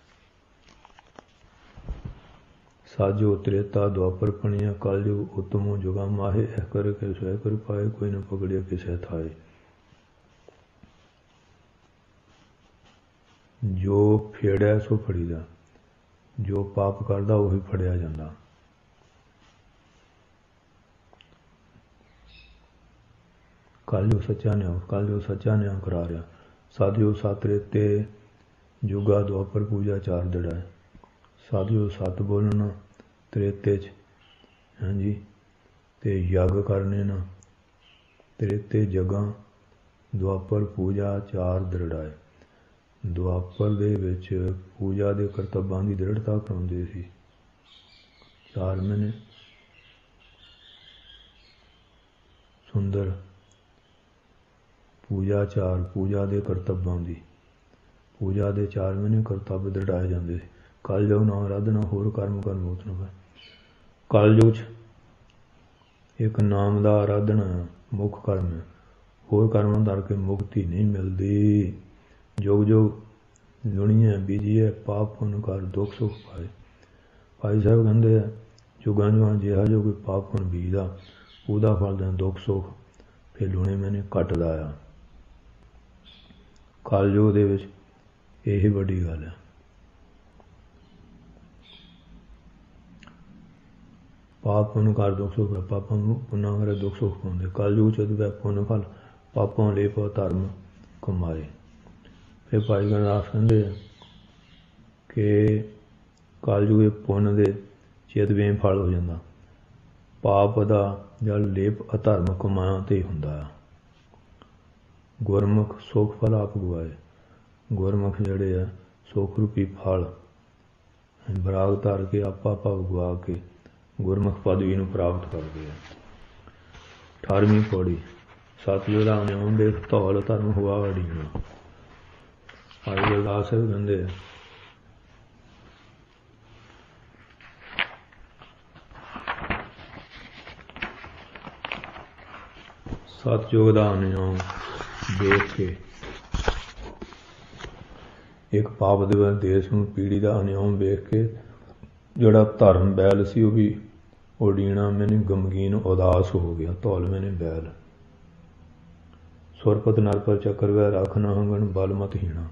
ਸਾਜੋ ਤ੍ਰੇਤਾ ਦੁਆਪਰ ਪਣੀਆਂ, ਕਲਯੁਗ ਉਤਮੋ ਜੁਗਾ ਮਾਹੇ। ਇਹ ਕਰਕੇ ਸਹਿ ਕਰ ਪਾਏ, ਕੋਈ ਨਾ ਪਕੜਿਆ ਕਿਸੇ ਥਾਏ। ਜੋ ਫੇੜਿਆ ਸੋ ਫੜੀਦਾ। ਜੋ ਪਾਪ ਕਰਦਾ ਉਹੀ ਫੜਿਆ ਜਾਂਦਾ। ਕਲਯੁਗ ਸੱਚਾ ਨਿਆਉ, ਕਲਯੁਗ ਸੱਚਾ ਨਿਆਉ ਕਰਾ ਰਿਹਾ। ਸਤਿਯੁਗ ਸੱਤ ਤ੍ਰੇਤੇ ਜੁਗਾ, ਦੁਆਪਰ ਪੂਜਾ ਚਾਰ ਦੜਾ। ਸਤਿਯੁਗ ਸੱਤ ਬੋਲਣਾ, ਤ੍ਰੇਤੇ 'ਚ ਹਾਂਜੀ ਅਤੇ ਯੱਗ ਕਰਨੇ ਨਾ। ਤ੍ਰੇਤੇ ਜਗ੍ਹਾ, ਦੁਆਪਰ ਪੂਜਾ ਚਾਰ ਦ੍ਰਿੜਾਏ। ਦੁਆਪਰ ਦੇ ਵਿੱਚ ਪੂਜਾ ਦੇ ਕਰਤੱਵਾਂ ਦੀ ਦ੍ਰਿੜਤਾ ਕਰਾਉਂਦੇ ਸੀ। ਚਾਰ ਮਹੀਨੇ ਸੁੰਦਰ ਪੂਜਾ, ਚਾਰ ਪੂਜਾ ਦੇ ਕਰਤੱਵਾਂ ਦੀ, ਪੂਜਾ ਦੇ ਚਾਰ ਮਹੀਨੇ ਕਰਤੱਵ ਦ੍ਰਿੜਾਏ ਜਾਂਦੇ ਸੀ। ਕਲਯੁਗ ਨਾ ਆਰਾਧਨਾ ਹੋਰ ਕਰਮ ਕਰ ਮੌਤ ਨਾ। ਕਲਯੁਗ 'ਚ ਇੱਕ ਨਾਮ ਦਾ ਆਰਾਧਨਾ ਮੁੱਖ ਕਰਮ ਹੈ। ਹੋਰ ਕਰਮਾਂ ਕਰਕੇ ਮੁਕਤੀ ਨਹੀਂ ਮਿਲਦੀ। ਜੁਗ ਜੁਗ ਦੁਨੀਆ ਬੀਜੀਏ, ਪਾਪ ਪੁੰਨ ਕਰ ਦੁੱਖ ਸੁੱਖ ਪਾਏ। ਭਾਈ ਸਾਹਿਬ ਕਹਿੰਦੇ ਆ, ਜੁਗਾਂ ਜੁਗਾਂ ਜਿਹਾ ਜੋ ਕੋਈ ਪਾਪ ਪੁੰਨ ਬੀਜਦਾ, ਉਹਦਾ ਫਲ ਦਾ ਦੁੱਖ ਸੁੱਖ ਫਿਰ ਲੂਣੇ ਮੈਨੇ ਘਟਦਾ ਆ। ਕਲਯੁਗ ਦੇ ਵਿੱਚ ਇਹ ਵੱਡੀ ਗੱਲ ਹੈ। ਪਾਪ ਪੁੰਨ ਕਰ ਦੁੱਖ ਸੁੱਖ ਹੈ, ਪਾਪਾਂ ਨੂੰ ਪੁੰਨਾਂ ਕਰੇ ਦੁੱਖ ਸੁੱਖ ਪਾਉਂਦੇ। ਕਲਯੁਗ ਚਤੁਰ ਪੁੰਨ ਫਲ ਪਾਪਾਂ ਲਈ ਪਾ ਧਰਮ ਕਮਾਏ। ਫਿਰ ਭਾਈ ਗੁਰਦਾਸ ਕਹਿੰਦੇ ਆ ਕਿ ਕਲਯੁਗ ਪੁੰਨ ਦੇ ਚੇਤਵੇਂ ਫਲ ਹੋ ਜਾਂਦਾ। ਪਾਪ ਦਾ ਜਦ ਲੇਪ ਅਧਰਮ ਕਮਾਇਆ ਤੇ ਹੁੰਦਾ ਆ। ਗੁਰਮੁਖ ਸੁੱਖ ਫਲ ਆਪ ਗਵਾਏ। ਗੁਰਮੁਖ ਜਿਹੜੇ ਆ ਸੁੱਖ ਰੂਪੀ ਫਲ ਬਰਾਗ ਧਰ ਕੇ ਆਪਾ ਭਾਵ ਗਵਾ ਕੇ ਗੁਰਮੁਖ ਪਦਵੀ ਨੂੰ ਪ੍ਰਾਪਤ ਕਰਦੇ ਆ। ਅਠਾਰਵੀਂ ਪੌੜੀ ਸਤਿਯੁਗ ਦਾ ਨਿਯਮ ਦੇ ਧੌਲ ਧਰਮ ਹੋਆ ਅੜੀਨਾ। ਭਾਈ ਗੁਰਦਾਸ ਸਾਹਿਬ ਕਹਿੰਦੇ ਆ ਸਤਿਯੁਗ ਦਾ ਨਿਯਮ ਦੇਖ ਕੇ ਇੱਕ ਪਾਪ ਦੇ ਦੇਸ਼ ਨੂੰ ਪੀੜੀ ਦਾ ਅਨਿਯਮ ਵੇਖ ਕੇ ਜਿਹੜਾ ਧਰਮ ਬੈਲ ਸੀ ਉਹ ਵੀ ਉਡੀਣਾ ਮੈਨੇ ਗਮਗੀਨ ਉਦਾਸ ਹੋ ਗਿਆ। ਧੌਲ ਮੈਨੇ ਬੈਲ ਸੁਰਪਤ ਨਰਪਰ ਚੱਕਰ ਵੈ ਰੱਖ ਨਾ ਹੰਗਣ ਬਲ ਮਤ ਹੀਣਾ।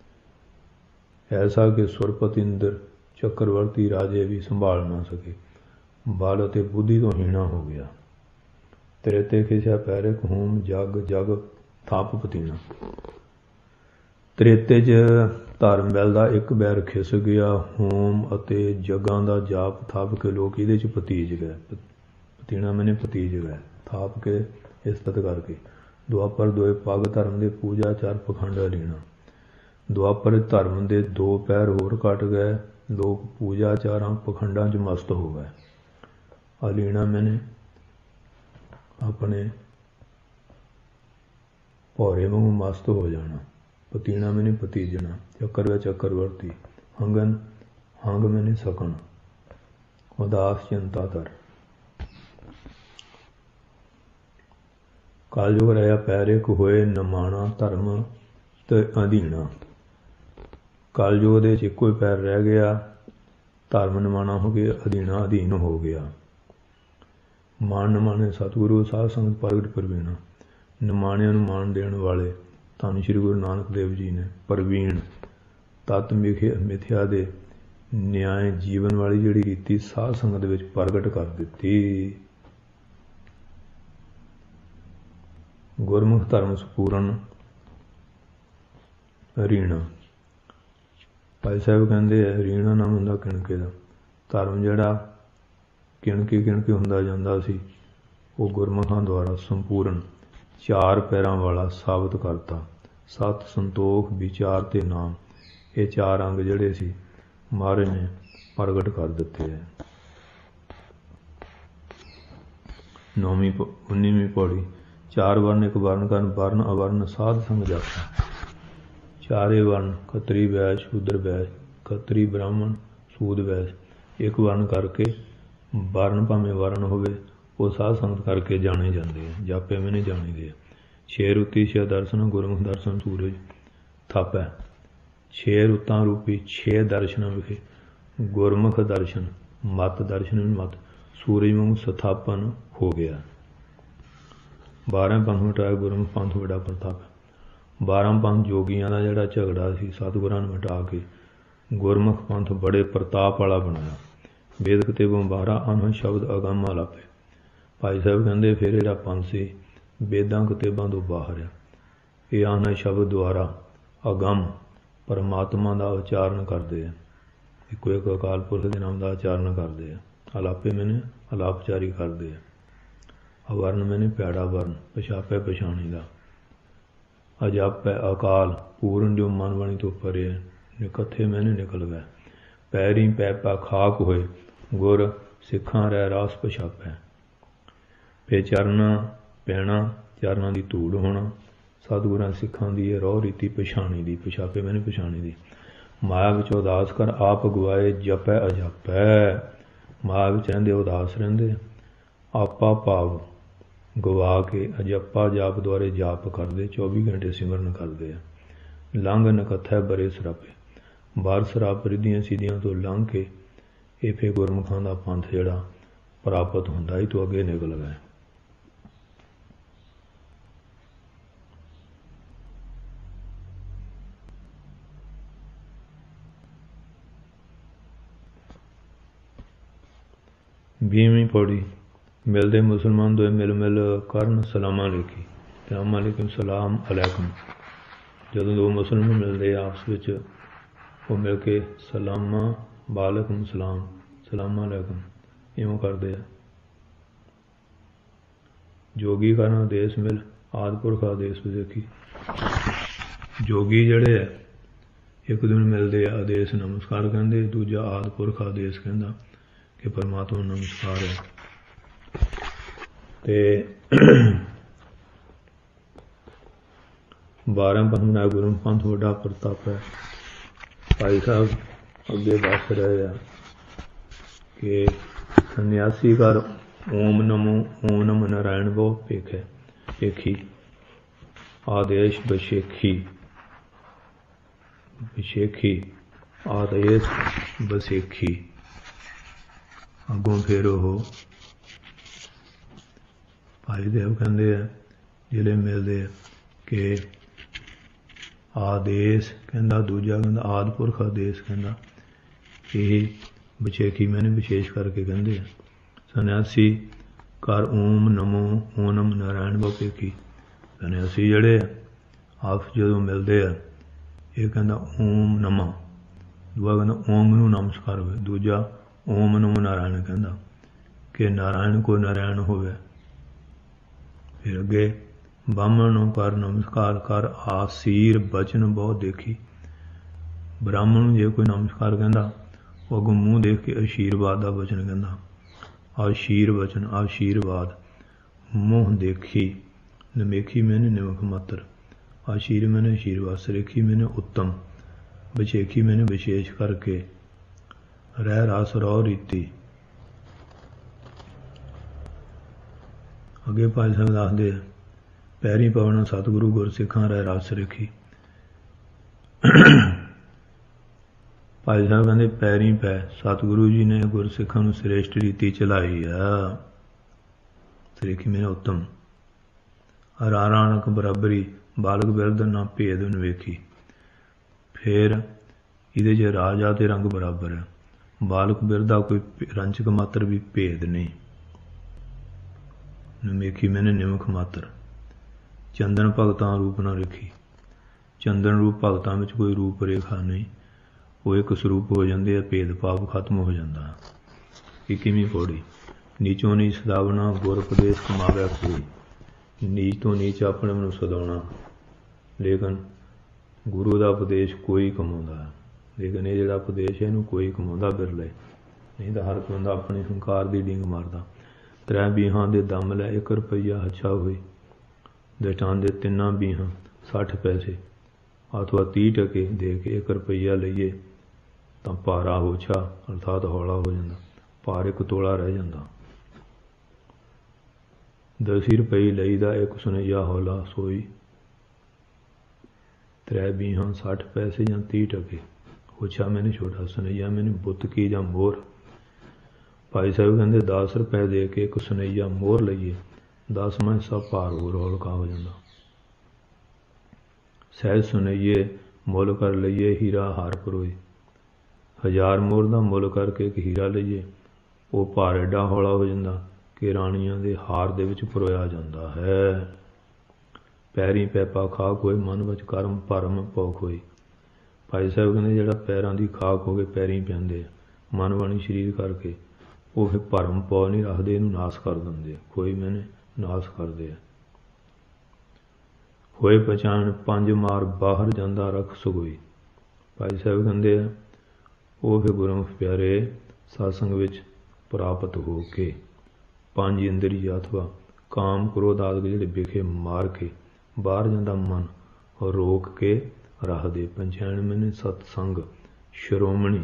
ਐਸਾ ਕਿ ਸੁਰਪਤ ਇੰਦਰ ਚੱਕਰਵਰਤੀ ਰਾਜੇ ਵੀ ਸੰਭਾਲ ਨਾ ਸਕੇ, ਬਲ ਅਤੇ ਬੁੱਧੀ ਤੋਂ ਹੀਣਾ ਹੋ ਗਿਆ। ਤੇਰੇ ਤੇ ਖਿਸਿਆ ਪੈਰੇ ਹੂਮ ਜਗ ਜਗ ਥਾਪ ਪਤੀਣਾ। ਤ੍ਰੇਤੇ 'ਚ ਧਰਮ ਬੈਲ ਦਾ ਇੱਕ ਬੈਰ ਖਿਸ ਗਿਆ। ਹੋਮ ਅਤੇ ਜਗਾਂ ਦਾ ਜਾਪ ਥਾਪ ਕੇ ਲੋਕ ਇਹਦੇ 'ਚ ਭਤੀਜ ਗਏ। ਪਤੀਣਾ ਮੈਨੇ ਭਤੀਜ ਗਏ ਥਾਪ ਕੇ ਇਸਤਤ ਕਰਕੇ। ਦੁਆਪਰ ਦੋਏ ਪੱਗ ਧਰਮ ਦੇ ਪੂਜਾ ਚਾਰ ਪਖੰਡ ਅਲੀਣਾ। ਦੁਆਪਰ ਧਰਮ ਦੇ ਦੋ ਪੈਰ ਹੋਰ ਘਟ ਗਏ। ਲੋਕ ਪੂਜਾ ਚਾਰਾਂ ਪਖੰਡਾਂ 'ਚ ਮਸਤ ਹੋ ਗਏ। ਅਲੀਣਾ ਮੈਨੇ ਆਪਣੇ ਭੌਰੇ ਵਾਂਗੂ ਮਸਤ ਹੋ ਜਾਣਾ। ਪਤੀਣਾ ਮੈਨੇ ਭਤੀਜਣਾ। ਚੱਕਰ ਵਿੱਚ ਚੱਕਰਵਰਤੀ ਹੰਗਨ ਹੰਗ ਮੈਨੇ ਸਕਣ। ਉਦਾਸ ਚਿੰਤਾ ਧਰ। ਕਲਯੁਗ ਰਹਿਆ ਪੈਰੇ ਕੁ ਹੋਏ ਨਿਮਾਣਾ ਧਰਮ ਤੇ ਅਧੀਣਾ। ਕਲਯੁਗ ਦੇ 'ਚ ਇੱਕੋ ਹੀ ਪੈਰ ਰਹਿ ਗਿਆ। ਧਰਮ ਨਿਮਾਣਾ ਹੋ ਗਿਆ, ਅਧੀਣਾ ਅਧੀਨ ਹੋ ਗਿਆ। ਮਾਣ ਨਿਮਾਣੇ ਸਤਿਗੁਰੂ ਸਾਧ ਸੰਗਤ ਪ੍ਰਗਟ ਪ੍ਰਵੀਣਾ। ਨਿਮਾਣਿਆਂ ਨੂੰ ਮਾਣ ਦੇਣ ਵਾਲੇ ਧੰਨ ਸ਼੍ਰੀ ਗੁਰੂ ਨਾਨਕ ਦੇਵ ਜੀ ਨੇ ਪ੍ਰਵੀਣ ਤਤ ਮਿਖਿਆ ਮਿਥਿਆ ਦੇ ਨਿਆਏ ਜੀਵਨ ਵਾਲੀ ਜਿਹੜੀ ਰੀਤੀ ਸਾਧ ਸੰਗਤ ਵਿੱਚ ਪ੍ਰਗਟ ਕਰ ਦਿੱਤੀ। ਗੁਰਮੁਖ ਧਰਮ ਸਪੂਰਨ ਰੀਣਾ। ਭਾਈ ਸਾਹਿਬ ਕਹਿੰਦੇ ਆ ਰੀਣਾ ਨਾਮ ਹੁੰਦਾ ਕਿਣਕੇ ਦਾ। ਧਰਮ ਜਿਹੜਾ ਕਿਣਕੇ ਕਿਣਕੇ ਹੁੰਦਾ ਜਾਂਦਾ ਸੀ ਉਹ ਗੁਰਮੁਖਾਂ ਦੁਆਰਾ ਸੰਪੂਰਨ ਚਾਰ ਪੈਰਾਂ ਵਾਲਾ ਸਾਬਤ ਕਰਤਾ। ਸਤ ਸੰਤੋਖ ਵਿਚਾਰ ਤੇ ਨਾਮ ਇਹ ਚਾਰ ਅੰਗ ਜਿਹੜੇ ਸੀ ਮਹਾਰਾਜ ਨੇ ਪ੍ਰਗਟ ਕਰ ਦਿੱਤੇ ਹੈ। ਨੌਵੀਂ ਉੱਨੀਵੀਂ ਪੌੜੀ ਚਾਰ ਵਰਨ ਇੱਕ ਵਰਨ ਕਰਨ ਵਰਨ ਅਵਰਨ ਸਾਧ ਸੰਗ ਜਾਪਾ। ਚਾਰੇ ਵਰਨ ਖੱਤਰੀ ਵੈਸ਼ ਸ਼ੂਦਰ ਵੈਸ਼ ਖੱਤਰੀ ਬ੍ਰਾਹਮਣ ਸੂਦ ਵੈਸ਼ ਇੱਕ ਵਰਨ ਕਰਕੇ ਵਰਨ ਭਾਵੇਂ ਵਰਨ ਹੋਵੇ ਉਹ ਸਾਧ ਸੰਗਤ ਕਰਕੇ ਜਾਣੇ ਜਾਂਦੇ ਆ। ਜਾਪੇ ਮੈਨੇ ਜਾਣੇ ਦੇ ਆ। ਛੇ ਰੁੱਤੀ ਛੇ ਦਰਸ਼ਨ ਗੁਰਮੁਖ ਦਰਸ਼ਨ ਸੂਰਜ ਥਾਪੈ। ਛੇ ਰੁੱਤਾਂ ਰੂਪੀ ਛੇ ਦਰਸ਼ਨਾਂ ਵਿਖੇ ਗੁਰਮੁਖ ਦਰਸ਼ਨ ਮਤ ਦਰਸ਼ਨ ਮਤ ਸੂਰਜ ਵਾਂਗ ਸਥਾਪਨ ਹੋ ਗਿਆ। ਬਾਰਾਂ ਪੰਥ ਮਿਟਾਇਆ ਗੁਰਮੁਖ ਪੰਥ ਵੱਡਾ ਪ੍ਰਤਾਪ। ਬਾਰਾਂ ਪੰਥ ਜੋਗੀਆਂ ਦਾ ਜਿਹੜਾ ਝਗੜਾ ਸੀ ਸਤਿਗੁਰਾਂ ਨੂੰ ਮਿਟਾ ਕੇ ਗੁਰਮੁਖ ਪੰਥ ਬੜੇ ਪ੍ਰਤਾਪ ਵਾਲਾ ਬਣਾਇਆ। ਵੇਦ ਕਿਤਾਬਾਂ ਬਾਰਾਂ ਅਨਹਦ ਸ਼ਬਦ ਅਗੰਮ ਆਲਾਪੇ। ਭਾਈ ਸਾਹਿਬ ਕਹਿੰਦੇ ਫਿਰ ਜਿਹੜਾ ਪੰਥ ਸੀ ਵੇਦਾਂ ਕਿਤਾਬਾਂ ਤੋਂ ਬਾਹਰ ਆ। ਇਹ ਅਨਹਦ ਸ਼ਬਦ ਦੁਆਰਾ ਅਗੰਮ ਪਰਮਾਤਮਾ ਦਾ ਉਚਾਰਨ ਕਰਦੇ ਆ। ਇੱਕੋ ਇੱਕ ਅਕਾਲ ਪੁਰਖ ਦੇ ਨਾਮ ਦਾ ਉਚਾਰਨ ਕਰਦੇ ਆ। ਆਲਾਪੇ ਮੈਨੇ ਆਲਾਪਚਾਰੀ ਕਰਦੇ ਆ। ਅਵਰਨ ਮੈਨੇ ਪੈੜਾ ਵਰਨ ਪਛਾਪੈ ਪਛਾਣੀ ਦਾ। ਅਜਾਪੈ ਅਕਾਲ ਪੂਰਨ ਜੋ ਮਨ ਬਾਣੀ ਤੋਂ ਪਰੇ ਨਿਕੱਥੇ ਮੈਨੇ ਨਿਕਲ ਗਏ। ਪੈਰੀ ਪੈ ਪਾ ਖਾਕ ਹੋਏ ਗੁਰ ਸਿੱਖਾਂ ਰਹਿ ਰਾਸ ਪਛਾਪੈ। ਫਿਰ ਚਰਨਾਂ ਪੈਣਾ ਚਰਨਾਂ ਦੀ ਧੂੜ ਹੋਣਾ ਸਤਿਗੁਰਾਂ ਸਿੱਖਾਂ ਦੀ ਇਹ ਰਹੁ ਰੀਤੀ ਪਛਾਣੀ ਦੀ। ਪਛਾਪੇ ਮੈਨੇ ਪਛਾਣੀ ਦੀ। ਮਾਇਆ ਵਿੱਚ ਉਦਾਸ ਕਰ ਆਪ ਗਵਾਏ ਜਪੈ ਅਜਾਪੈ। ਮਾਇਆ ਵਿੱਚ ਰਹਿੰਦੇ ਉਦਾਸ ਰਹਿੰਦੇ ਆਪਾ ਭਾਵ ਗਵਾ ਕੇ ਅਜੱਪਾ ਜਾਪ ਦੁਆਰੇ ਜਾਪ ਕਰਦੇ ਚੌਵੀ ਘੰਟੇ ਸਿਮਰਨ ਕਰਦੇ ਆ। ਲੰਘ ਨਕਥੈ ਬਰੇ ਸਰਾਪੇ। ਬਾਰ ਸਰਾਪ ਰਿੱਧੀਆਂ ਸਿੱਧੀਆਂ ਤੋਂ ਲੰਘ ਕੇ ਇਹ ਫਿਰ ਗੁਰਮੁਖਾਂ ਦਾ ਪੰਥ ਜਿਹੜਾ ਪ੍ਰਾਪਤ ਹੁੰਦਾ ਹੀ ਤੋਂ ਅੱਗੇ ਨਿਕਲ ਗਏ। ਵੀਹਵੀਂ ਪੌੜੀ। ਮਿਲਦੇ ਮੁਸਲਮਾਨ ਦੋਏ ਮਿਲ ਮਿਲ ਕਰਨ ਸਲਾਮਾਂ ਲਿਖੀ। ਸਲਾਮ ਅਲੈਕੁਮ ਸਲਾਮ ਅਲੈਕੁਮ। ਜਦੋਂ ਦੋ ਮੁਸਲਮਾਨ ਮਿਲਦੇ ਆਪਸ ਵਿੱਚ ਉਹ ਮਿਲ ਕੇ ਸਲਾਮਾਂ ਵਾਲੇਕੁਮ ਸਲਾਮ ਸਲਾਮ ਅਲੈਕੁਮ ਇਉਂ ਕਰਦੇ ਆ। ਜੋਗੀ ਕਰਨ ਆਦੇਸ਼ ਮਿਲ ਆਦਿਪੁਰਖ ਆਦੇਸ਼ ਦੇਖੀ। ਜੋਗੀ ਜਿਹੜੇ ਆ ਇੱਕ ਦੂਜੇ ਨੂੰ ਮਿਲਦੇ ਆ ਆਦੇਸ਼ ਨਮਸਕਾਰ ਕਹਿੰਦੇ, ਦੂਜਾ ਆਦਿਪੁਰਖ ਆਦੇਸ਼ ਕਹਿੰਦਾ ਕਿ ਪਰਮਾਤਮਾ ਨੂੰ ਨਮਸਕਾਰ ਹੈ। ਤੇ ਬਾਰਾਂ ਪੰਥ ਬਣਾਇਆ ਗੁਰੂ ਪੰਥ ਵੱਡਾ ਪ੍ਰਤਾਪ ਹੈ। ਭਾਈ ਸਾਹਿਬ ਅੱਗੇ ਦੱਸ ਰਹੇ ਆ ਕਿ ਸੰਨਿਆਸੀ ਕਰ ਓਮ ਨਮੋ ਓਮ ਨਮ ਨਾਰਾਇਣ ਬਹੁ ਭੇਖੈ ਭੇਖੀ ਆਦੇਸ਼ ਬਸ਼ੇਖੀ ਬਸ਼ੇਖੀ ਆਦੇਸ਼ ਬਸੇਖੀ। ਅੱਗੋਂ ਫਿਰ ਉਹ ਭਾਈ ਦੇਵ ਕਹਿੰਦੇ ਆ ਜਿਹੜੇ ਮਿਲਦੇ ਆ ਕਿ ਆਦੇਸ਼ ਕਹਿੰਦਾ, ਦੂਜਾ ਕਹਿੰਦਾ ਆਦਿਪੁਰਖ ਆਦੇਸ਼ ਕਹਿੰਦਾ। ਇਹ ਬਸ਼ੇਖੀ ਮੈਨੇ ਵਿਸ਼ੇਸ਼ ਕਰਕੇ ਕਹਿੰਦੇ ਆ। ਸੰਨਿਆਸੀ ਕਰ ਓਮ ਨਮੋ ਓਮ ਨਮ ਨਾਰਾਇਣ ਬਹੁ ਭੇਖੀ। ਸੰਨਿਆਸੀ ਜਿਹੜੇ ਆ ਆਪਸ ਜਦੋਂ ਮਿਲਦੇ ਆ ਇਹ ਕਹਿੰਦਾ ਓਮ ਨਮਾ, ਦੂਆ ਕਹਿੰਦਾ ਓਮ ਨੂੰ ਨਮਸਕਾਰ ਹੋਵੇ, ਦੂਜਾ ਓਮ ਨਮੋ ਨਾਰਾਇਣ ਕਹਿੰਦਾ ਕਿ ਨਾਰਾਇਣ ਕੋ ਨਾਰਾਇਣ ਹੋਵੇ। ਫਿਰ ਅੱਗੇ ਬ੍ਰਾਹਮਣ ਨੂੰ ਕਰ ਨਮਸਕਾਰ ਕਰ ਆਸੀਰ ਬਚਨ ਬਹੁਤ ਦੇਖੀ। ਬ੍ਰਾਹਮਣ ਨੂੰ ਜੇ ਕੋਈ ਨਮਸਕਾਰ ਕਹਿੰਦਾ ਉਹ ਅੱਗੋਂ ਮੂੰਹ ਦੇਖ ਕੇ ਆਸ਼ੀਰਵਾਦ ਦਾ ਬਚਨ ਕਹਿੰਦਾ। ਆਸ਼ੀਰ ਬਚਨ ਆਸ਼ੀਰਵਾਦ ਮੂੰਹ ਦੇਖੀ। ਨਮੇਖੀ ਮੈਨੇ ਨਿਮਕ ਮਾਤਰ। ਆਸ਼ੀਰ ਮੈਨੇ ਆਸ਼ੀਰਵਾਦ। ਸਰੇਖੀ ਮੈਨੇ ਉੱਤਮ। ਵਿਸ਼ੇਖੀ ਮੈਨੇ ਵਿਸ਼ੇਸ਼ ਕਰਕੇ। ਰਹਿ ਰਸ ਰੋ ਰੀਤੀ। ਅੱਗੇ ਭਾਈ ਸਾਹਿਬ ਦੱਸਦੇ ਆ ਪੈਰੀ ਪਵਨ ਸਤਿਗੁਰੂ ਗੁਰਸਿੱਖਾਂ ਰਹਿ ਰਸ ਰੇਖੀ। ਭਾਈ ਸਾਹਿਬ ਕਹਿੰਦੇ ਪੈਰੀ ਪੈ ਸਤਿਗੁਰੂ ਜੀ ਨੇ ਗੁਰਸਿੱਖਾਂ ਨੂੰ ਸ੍ਰੇਸ਼ਟ ਰੀਤੀ ਚਲਾਈ ਆ। ਸਰੇਖੀ ਮੈਨੇ ਉੱਤਮ। ਰਾਣਕ ਬਰਾਬਰੀ ਬਾਲਕ ਬਿਰਧ ਨਾ ਭੇਦ ਨੂੰ ਵੇਖੀ। ਫਿਰ ਇਹਦੇ 'ਚ ਰਾਜਾ ਤੇ ਰੰਗ ਬਰਾਬਰ ਹੈ। ਬਾਲਕ ਬਿਰਧਾ ਕੋਈ ਰੰਚਕ ਮਾਤਰ ਵੀ ਭੇਦ ਨਹੀਂ। ਨਮੇਖੀ ਮੈਨੇ ਨਿਮਕ ਮਾਤਰ। ਚੰਦਨ ਭਗਤਾਂ ਰੂਪ ਨਾ ਰੇਖੀ। ਚੰਦਨ ਰੂਪ ਭਗਤਾਂ ਵਿੱਚ ਕੋਈ ਰੂਪ ਰੇਖਾ ਨਹੀਂ, ਉਹ ਇੱਕ ਸਰੂਪ ਹੋ ਜਾਂਦੇ ਆ, ਭੇਦ ਭਾਵ ਖਤਮ ਹੋ ਜਾਂਦਾ। ਇੱਕੀਵੀਂ ਪੌੜੀ। ਨੀਚੋਂ ਨੀਚ ਸਦਾਵਣਾ ਗੁਰ ਉਪਦੇਸ਼ ਕਮਾਵੇ ਕੋਈ। ਨੀਚ ਤੋਂ ਨੀਚ ਆਪਣੇ ਨੂੰ ਸਦਾਉਣਾ, ਲੇਕਿਨ ਗੁਰੂ ਦਾ ਉਪਦੇਸ਼ ਕੋਈ ਕਮਾਉਂਦਾ। ਲੇਕਿਨ ਇਹ ਜਿਹੜਾ ਉਪਦੇਸ਼ ਇਹਨੂੰ ਕੋਈ ਕਮਾਉਂਦਾ ਬਿਰਲੇ, ਨਹੀਂ ਤਾਂ ਹਰ ਬੰਦਾ ਆਪਣੀ ਹੰਕਾਰ ਦੀ ਡਿੰਗ ਮਾਰਦਾ। ਤ੍ਰੈ ਬੀਹਾਂ ਦੇ ਦਮ ਲੈ ਇੱਕ ਰੁਪਈਆ ਹੱਛਾ ਹੋਈ। ਦਸ਼ਟਾਨ ਦੇ ਤਿੰਨਾਂ ਬੀਹਾਂ ਸੱਠ ਪੈਸੇ ਅਥਵਾ ਤੀਹ ਟਕੇ ਦੇ ਕੇ ਇੱਕ ਰੁਪਈਆ ਲਈਏ ਤਾਂ ਭਾਰਾ ਹੋਛਾ ਅਰਥਾਤ ਹੌਲਾ ਹੋ ਜਾਂਦਾ, ਭਾਰ ਇੱਕ ਤੋਲਾ ਰਹਿ ਜਾਂਦਾ। ਦਸੀ ਰੁਪਈ ਲਈ ਦਾ ਇੱਕ ਸੁਨਈਆ ਹੌਲਾ ਸੋਈ। ਤ੍ਰੈ ਬੀਹਾਂ ਸੱਠ ਪੈਸੇ ਜਾਂ ਤੀਹ ਟਕੇ। ਹੋਛਾ ਮੈਨੂੰ ਛੋਟਾ, ਸੁਨਈਆ ਮੈਨੂੰ ਬੁੱਤ ਕੀ ਜਾਂ ਮੋਹਰ। ਭਾਈ ਸਾਹਿਬ ਕਹਿੰਦੇ ਦਸ ਰੁਪਏ ਦੇ ਕੇ ਇੱਕ ਸੁਨਈਆ ਮੋਹਰ ਲਈਏ, ਦਸ ਮੈਂ ਸਭ ਭਾਰ ਹੋਰ ਹੌਲਕਾ ਹੋ ਜਾਂਦਾ। ਸਹਿਜ ਸੁਨਈਏ ਮੁੱਲ ਕਰ ਲਈਏ ਹੀਰਾ ਹਾਰ ਪਰੋਏ। ਹਜ਼ਾਰ ਮੋਹਰ ਦਾ ਮੁੱਲ ਕਰਕੇ ਇੱਕ ਹੀਰਾ ਲਈਏ, ਉਹ ਭਾਰ ਐਡਾ ਹੌਲਾ ਹੋ ਜਾਂਦਾ ਕਿ ਰਾਣੀਆਂ ਦੇ ਹਾਰ ਦੇ ਵਿੱਚ ਪਰੋਇਆ ਜਾਂਦਾ ਹੈ। ਪੈਰੀ ਪੈਪਾ ਖਾਕ ਹੋਏ ਮਨ ਵਿੱਚ ਕਰਮ ਭਰਮ ਭੌਖ ਹੋਈ। ਭਾਈ ਸਾਹਿਬ ਕਹਿੰਦੇ ਜਿਹੜਾ ਪੈਰਾਂ ਦੀ ਖਾਕ ਹੋ ਕੇ ਪੈਰੀਂ ਪੈਂਦੇ ਮਨ ਵਾਣੀ ਸਰੀਰ ਕਰਕੇ, ਉਹ ਫਿਰ ਭਰਮ ਪੌ ਨਹੀਂ ਰੱਖਦੇ, ਇਹਨੂੰ ਨਾਸ ਕਰ ਦਿੰਦੇ ਆ, ਕੋਈ ਮੈਨੇ ਨਾਸ ਕਰਦੇ ਆ। ਹੋਏ ਪਛਾਣ ਪੰਜ ਮਾਰ ਬਾਹਰ ਜਾਂਦਾ ਰੱਖ ਸਗੋਈ। ਭਾਈ ਸਾਹਿਬ ਕਹਿੰਦੇ ਆ ਉਹ ਫਿਰ ਗੁਰਮੁਖ ਪਿਆਰੇ ਸਤਸੰਗ ਵਿੱਚ ਪ੍ਰਾਪਤ ਹੋ ਕੇ ਪੰਜ ਇੰਦਰੀ ਅਥਵਾ ਕਾਮ ਕ੍ਰੋਧ ਆਦਿ ਜਿਹੜੇ ਵਿਖੇ ਮਾਰ ਕੇ ਬਾਹਰ ਜਾਂਦਾ ਮਨ ਰੋਕ ਕੇ ਰੱਖਦੇ। ਪੰਛੈਣ ਮੈਨੇ ਸਤਸੰਗ ਸ਼੍ਰੋਮਣੀ।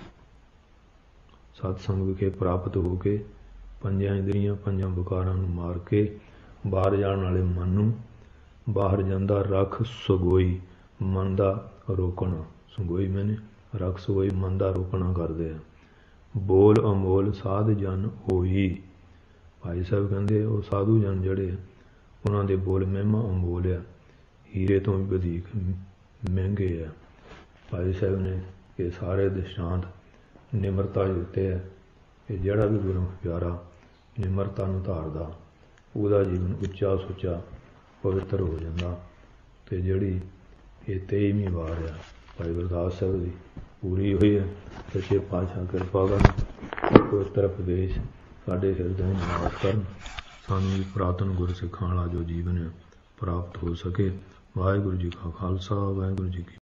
ਸਤਸੰਗ ਵਿਖੇ ਪ੍ਰਾਪਤ ਹੋ ਕੇ ਪੰਜਾਂ ਇੰਦਰੀਆਂ ਪੰਜਾਂ ਵਿਕਾਰਾਂ ਨੂੰ ਮਾਰ ਕੇ ਬਾਹਰ ਜਾਣ ਵਾਲੇ ਮਨ ਨੂੰ ਬਾਹਰ ਜਾਂਦਾ ਰੱਖ ਸਗੋਈ। ਮਨ ਦਾ ਰੋਕਣਾ, ਸਗੋਈ ਮੈਨੇ ਰੱਖ ਸਗੋਈ ਮਨ ਦਾ ਰੋਕਣਾ ਕਰਦੇ ਆ। ਬੋਲ ਅਮੋਲ ਸਾਧ ਜਨ ਹੋਈ। ਭਾਈ ਸਾਹਿਬ ਕਹਿੰਦੇ ਉਹ ਸਾਧੂ ਜਨ ਜਿਹੜੇ ਉਹਨਾਂ ਦੇ ਬੋਲ ਮਹਿਮਾ ਅਮੋਲ ਆ, ਹੀਰੇ ਤੋਂ ਵੀ ਵਧੇਕ ਮਹਿੰਗੇ ਆ। ਭਾਈ ਸਾਹਿਬ ਨੇ ਇਹ ਸਾਰੇ ਦ੍ਰਿਸ਼ਟਾਂਤ ਨਿਮਰਤਾ ਦਿੱਤੇ ਆ ਕਿ ਜਿਹੜਾ ਵੀ ਗੁਰਮੁਖ ਪਿਆਰਾ ਨਿਮਰਤਾ ਨੂੰ ਧਾਰਦਾ ਉਹਦਾ ਜੀਵਨ ਉੱਚਾ ਸੁੱਚਾ ਪਵਿੱਤਰ ਹੋ ਜਾਂਦਾ। ਅਤੇ ਜਿਹੜੀ ਇਹ ਤੇਈਵੀਂ ਵਾਰ ਆ ਭਾਈ ਗੁਰਦਾਸ ਸਾਹਿਬ ਦੀ ਪੂਰੀ ਹੋਈ ਹੈ। ਸੱਚੇ ਪਾਤਸ਼ਾਹ ਕਿਰਪਾ ਕਰਨ, ਪਵਿੱਤਰ ਉਪਦੇਸ਼ ਸਾਡੇ ਹਿਰਦੇ ਨੂੰ ਨਿਵਾਸ ਕਰਨ, ਸਾਨੂੰ ਵੀ ਪੁਰਾਤਨ ਗੁਰਸਿੱਖਾਂ ਵਾਲਾ ਜੋ ਜੀਵਨ ਹੈ ਪ੍ਰਾਪਤ ਹੋ ਸਕੇ। ਵਾਹਿਗੁਰੂ ਜੀ ਕਾ ਖਾਲਸਾ, ਵਾਹਿਗੁਰੂ ਜੀ ਕੀ